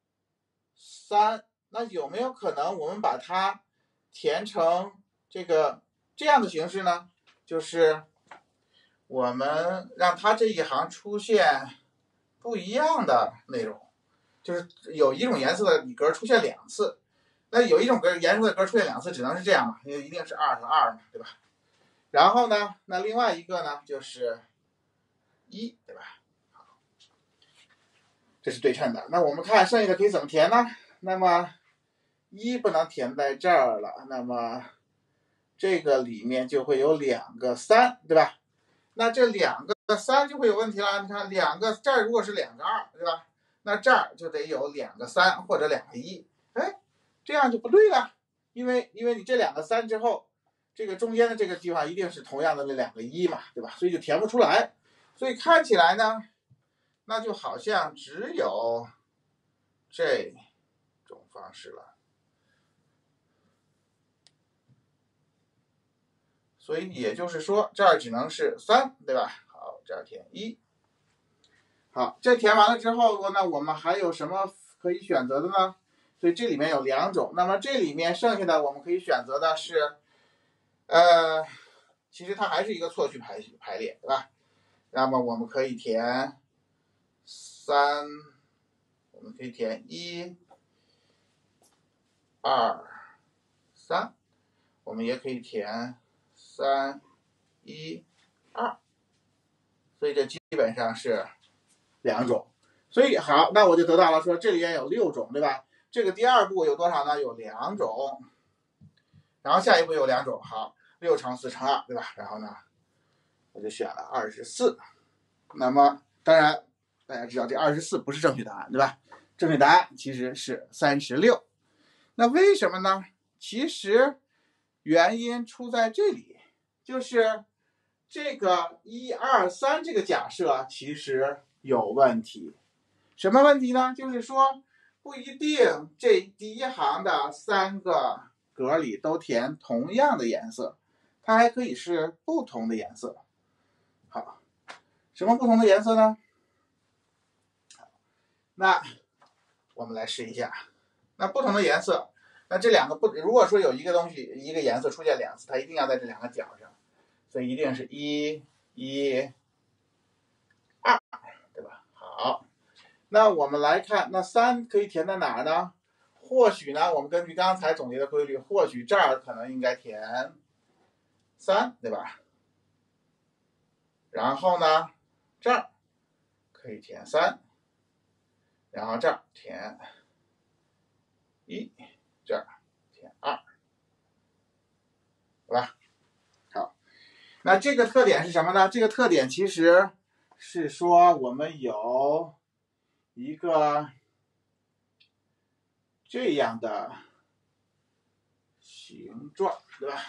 3，那有没有可能我们把它填成这样的形式呢？就是我们让它这一行出现不一样的内容，就是有一种颜色的格出现2次，那有一种颜色的格出现2次，只能是这样嘛，因为一定是2和2嘛，对吧？然后呢，那另外一个呢就是1，对吧？好，这是对称的。那我们看剩下的可以怎么填呢？那么1不能填在这儿了，那么这个里面就会有2个3，对吧？那这2个3就会有问题了。你看这儿如果是2个2，对吧？那这儿就得有2个3或者2个1，哎，这样就不对了，因为你这2个3之后，这个中间的这个地方一定是同样的那2个1嘛，对吧？所以就填不出来。所以看起来呢，那就好像只有这种方式了。所以也就是说，这儿只能是3，对吧？好，这儿填1。好，这填完了之后，那我们还有什么可以选择的呢？所以这里面有2种，那么这里面剩下的我们可以选择的是， 其实它还是一个错序排列，对吧？那么我们可以填3，我们可以填1、2、3，我们也可以填3、1、2，所以这基本上是2种。所以好，那我就得到了说这里面有6种，对吧？这个第二步有多少呢？有2种，然后下一步有2种，好，6乘4乘2，对吧？然后呢，我就选了24。那么当然大家知道这24不是正确答案，对吧？正确答案其实是36。那为什么呢？其实原因出在这里，就是这个1、2、3这个假设其实有问题。什么问题呢？就是说不一定这第一行的3个格里都填同样的颜色，它还可以是不同的颜色。好，什么不同的颜色呢？那我们来试一下。那不同的颜色，那这2个如果说有一个东西一个颜色出现2次，它一定要在这2个角上，所以一定是1、1、2，对吧？好，那我们来看，那3可以填在哪儿呢？或许呢，我们根据刚才总结的规律，或许这儿可能应该填3，对吧？然后呢，这儿可以填3，然后这儿填1，这儿填2，对吧？好，那这个特点是什么呢？这个特点其实是说我们有一个这样的形状，对吧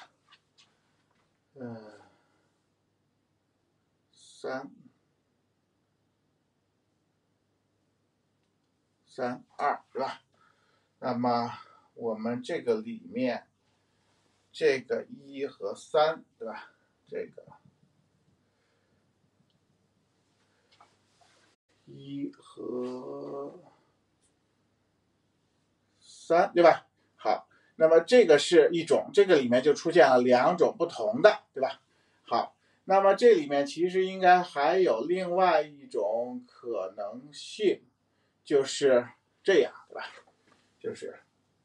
？3、3、2，对吧？那么我们这个里面，这个1和3，对吧？这个1和3，对吧？好，那么这个是一种，这个里面就出现了2种不同的，对吧？好，那么这里面其实应该还有另外一种可能性，就是这样，对吧？就是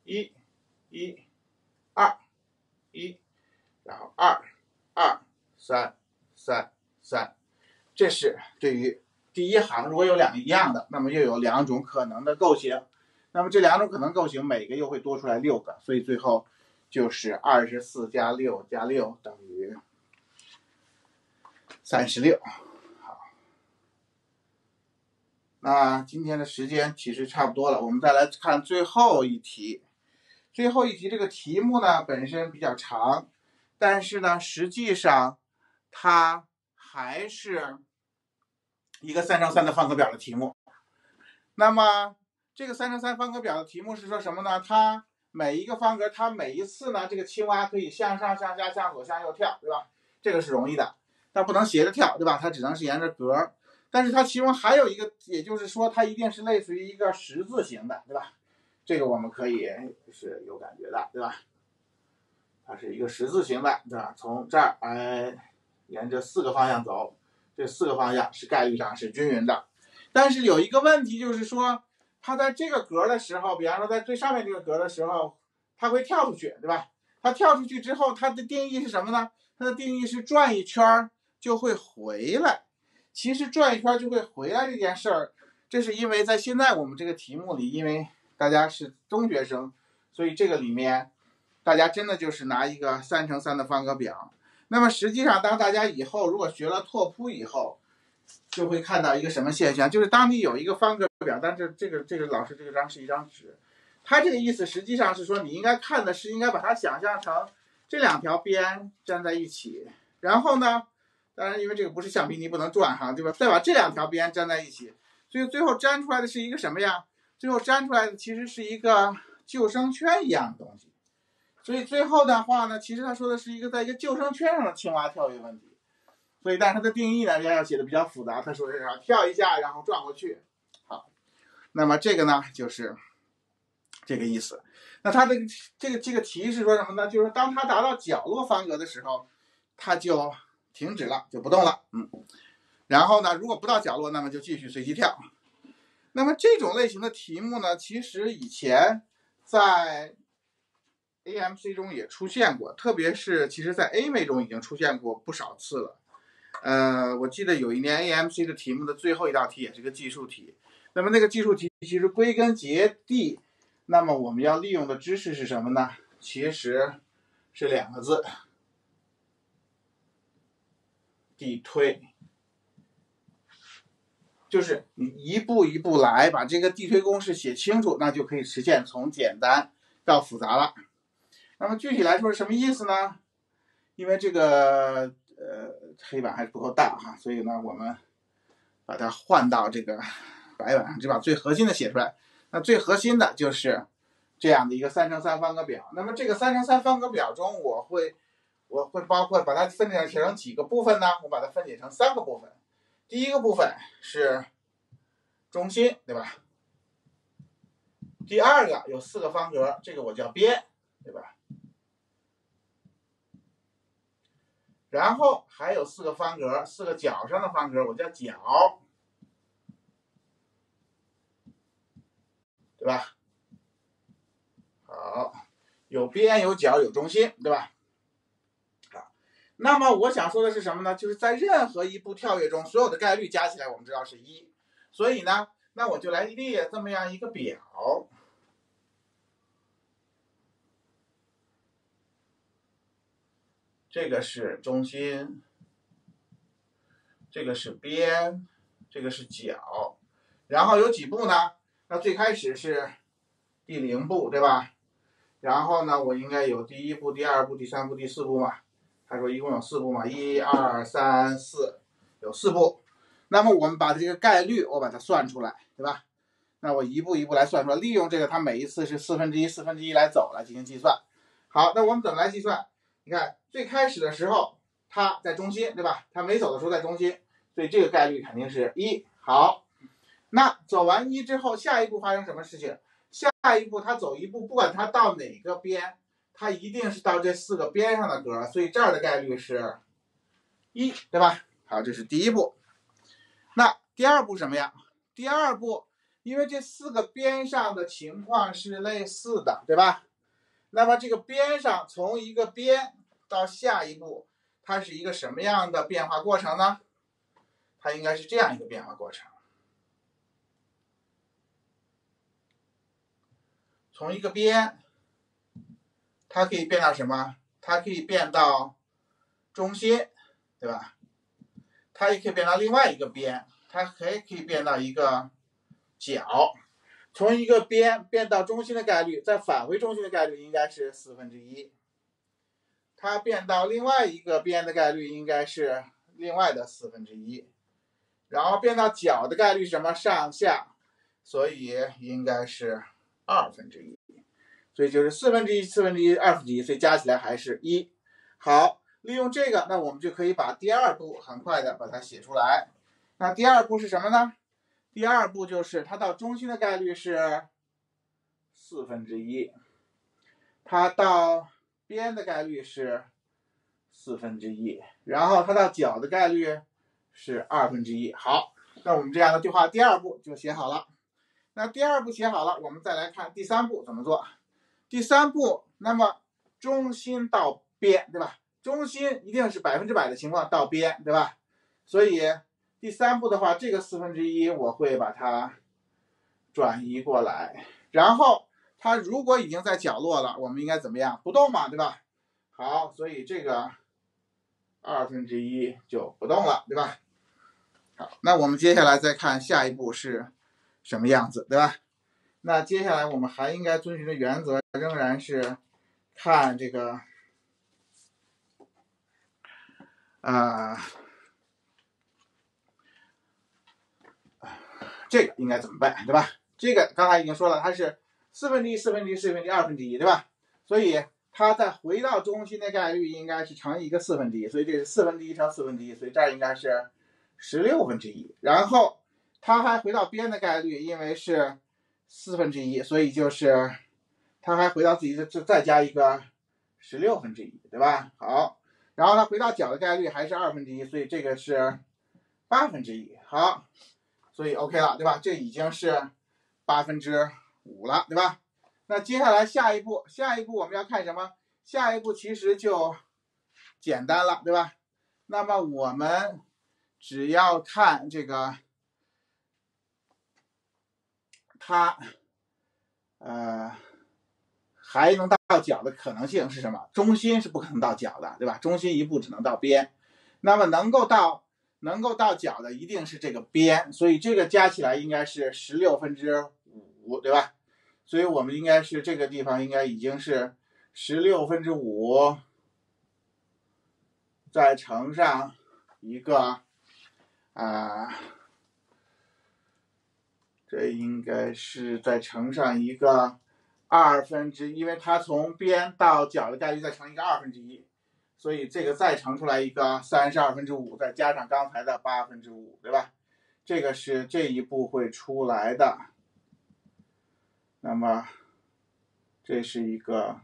1、1、2、1，然后2、2、3、3、3，这是对于第一行如果有2个一样的，那么又有2种可能的构型。那么这2种可能构型每个又会多出来6个，所以最后就是24加6加6等于36。好，那今天的时间其实差不多了，我们再来看最后一题。最后一题这个题目呢本身比较长，但是呢实际上它还是一个3乘3的方格表的题目。那么这个3乘3方格表的题目是说什么呢？它每一个方格，它每一次呢，这个青蛙可以向上、向下、向左、向右跳，对吧？这个是容易的，它不能斜着跳，对吧？它只能是沿着格。但是它其中还有一个，也就是说它一定是类似于一个十字形的，对吧？这个我们可以是有感觉的，对吧？它是一个十字形的，对吧？从这儿沿着4个方向走，这4个方向是概率上是均匀的。但是有一个问题，就是说它在这个格的时候，比方说在最上面这个格的时候，它会跳出去，对吧？它跳出去之后，它的定义是什么呢？它的定义是转一圈就会回来。其实转一圈就会回来这件事儿，这是因为在现在我们这个题目里，因为大家是中学生，所以这个里面大家真的就是拿一个3乘3的方格表。那么实际上当大家以后如果学了拓扑以后，就会看到一个什么现象，就是当你有一个方格表，但是这个老师这个张是一张纸，它这个意思实际上是说你应该看的是应该把它想象成这2条边粘在一起，然后呢，当然因为这个不是橡皮泥不能转哈，对吧？再把这2条边粘在一起，所以最后粘出来的是一个什么样？最后粘出来的其实是一个救生圈一样的东西。所以最后的话呢，其实他说的是一个在一个救生圈上的青蛙跳跃问题。所以但是它的定义呢要写的比较复杂，他说是跳一下然后转过去。好，那么这个呢就是这个意思。那它的这个题是说什么呢？就是当它达到角落方格的时候， 它就停止了，就不动了，然后呢，如果不到角落，那么就继续随机跳。那么这种类型的题目呢，其实以前在 AMC 中也出现过，特别是其实在 A 美中已经出现过不少次了。我记得有一年 AMC 的题目的最后一道题也是个计数题，那么那个计数题其实归根结底，那么我们要利用的知识是什么呢？其实是2个字，递推。就是你一步一步来，把这个递推公式写清楚，那就可以实现从简单到复杂了。那么具体来说是什么意思呢？因为这个黑板还是不够大哈，所以呢我们把它换到这个白板上，就把最核心的写出来。那最核心的就是这样的一个3×3方格表。那么这个3×3方格表中，我会包括把它分解成几个部分呢？我把它分解成3个部分。第一个部分是中心，对吧？第二个有4个方格，这个我叫边，对吧？然后还有4个方格，4个角上的方格，我叫角，对吧？好，有边有角有中心，对吧？好，那么我想说的是什么呢？就是在任何一步跳跃中，所有的概率加起来我们知道是1，所以呢，那我就来列这么样一个表。这个是中心，这个是边，这个是角，然后有几步呢？那最开始是第0步，对吧？然后呢，我应该有第1步、第2步、第3步、第4步嘛？他说一共有4步嘛，1、2、3、4，有4步。那么我们把这个概率我把它算出来，对吧？那我一步一步来算出来，利用这个它每一次是1/4来走来进行计算。好，那我们怎么来计算？你看最开始的时候它在中心，对吧？它没走的时候在中心，所以这个概率肯定是1。好，那走完1之后，下一步发生什么事情？下一步它走一步，不管它到哪个边，它一定是到这4个边上的格，所以这儿的概率是1，对吧？好，这是第一步。那第二步什么呀？第二步，因为这4个边上的情况是类似的，对吧？那么这个边上从一个边到下一步，它是一个什么样的变化过程呢？它应该是这样一个变化过程。从一个边，它可以变到什么？它可以变到中心，对吧？它也可以变到另外一个边，它还可以变到一个角。从一个边变到中心的概率，再返回中心的概率应该是1/4。它变到另外一个边的概率应该是另外的1/4。然后变到角的概率是什么？上下，所以应该是1/2。所以就是1/4、1/4、1/2，所以加起来还是1。好，利用这个，那我们就可以把第二步很快的把它写出来。那第二步是什么呢？第二步就是它到中心的概率是1/4，它到边的概率是1/4，然后它到角的概率是1/2。好，那我们这样的对话第二步就写好了。那第二步写好了，我们再来看第三步怎么做。第三步，那么中心到边，对吧？中心一定是100%的情况到边，对吧？所以第三步的话，这个1/4我会把它转移过来，然后它如果已经在角落了，我们应该怎么样？不动嘛，对吧？好，所以这个1/2就不动了，对吧？好，那我们接下来再看下一步是什么样子，对吧？那接下来我们还应该遵循的原则仍然是看这个这个应该怎么办，对吧？这个刚才已经说了，它是1/4、1/4、1/4、1/2，对吧？所以它再回到中心的概率应该是乘一个1/4，所以这是1/4乘1/4，所以这儿应该是1/16。然后它还回到边的概率，因为是1/4，所以就是它还回到自己的，再加一个1/16，对吧？好， 然后它回到角的概率还是1/2，所以这个是1/8。好，所以 OK 了，对吧？这已经是5%了，对吧？那接下来下一步我们要看什么？下一步其实就简单了，对吧？那么我们只要看这个它还能到角的可能性是什么？中心是不可能到角的，对吧？中心一步只能到边，那么能够到角的一定是这个边，所以这个加起来应该是16/5，对吧？所以我们应该是这个地方应该已经是16/5，再乘上一个这应该是再乘上一个1/2，因为它从边到角的概率再乘一个1/2，所以这个再乘出来一个32/5，再加上刚才的5/8，对吧？这个是这一步会出来的。那么这是一个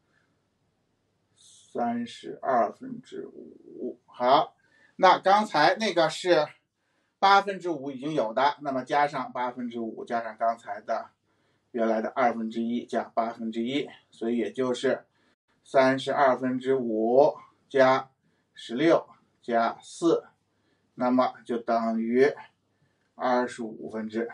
32/5。好，那刚才那个是5/8已经有的，那么加上5/8，加上刚才的原来的1/2加1/8，所以也就是32/5加16加4，那么就等于25/32，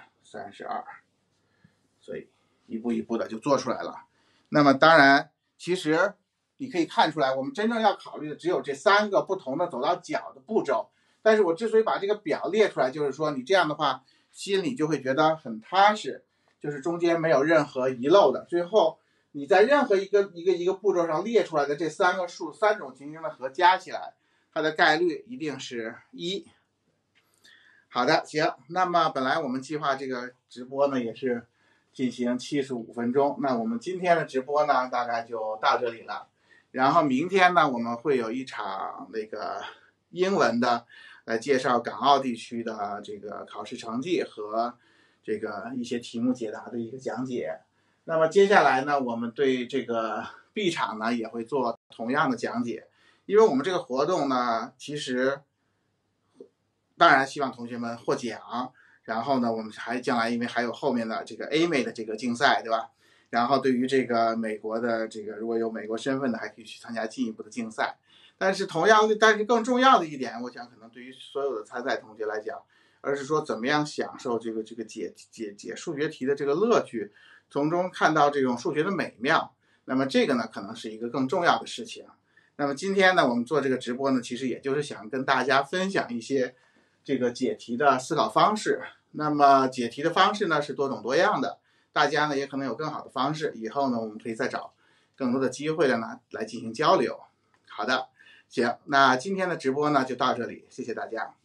所以一步一步的就做出来了。那么当然，其实你可以看出来，我们真正要考虑的只有这3个不同的走到角的步骤。但是我之所以把这个表列出来，就是说你这样的话，心里就会觉得很踏实，就是中间没有任何遗漏的。最后你在任何一个步骤上列出来的这3个数，3种情形的和加起来，它的概率一定是1。好的，行。那么本来我们计划这个直播呢也是进行75分钟，那我们今天的直播呢大概就到这里了。然后明天呢我们会有一场那个英文的来介绍港澳地区的这个考试成绩和这个一些题目解答的一个讲解。那么接下来呢我们对这个 B 场呢也会做同样的讲解，因为我们这个活动呢其实当然希望同学们获奖，然后呢我们还将来因为还有后面的这个 AMC 的这个竞赛，对吧？然后对于这个美国的这个如果有美国身份的还可以去参加进一步的竞赛。但是更重要的一点，我想可能对于所有的参赛同学来讲，而是说怎么样享受这个解数学题的这个乐趣，从中看到这种数学的美妙。那么这个呢可能是一个更重要的事情。那么今天呢我们做这个直播呢，其实也就是想跟大家分享一些这个解题的思考方式。那么解题的方式呢是多种多样的，大家呢也可能有更好的方式，以后呢我们可以再找更多的机会呢来进行交流。好的，行，那今天的直播呢就到这里，谢谢大家。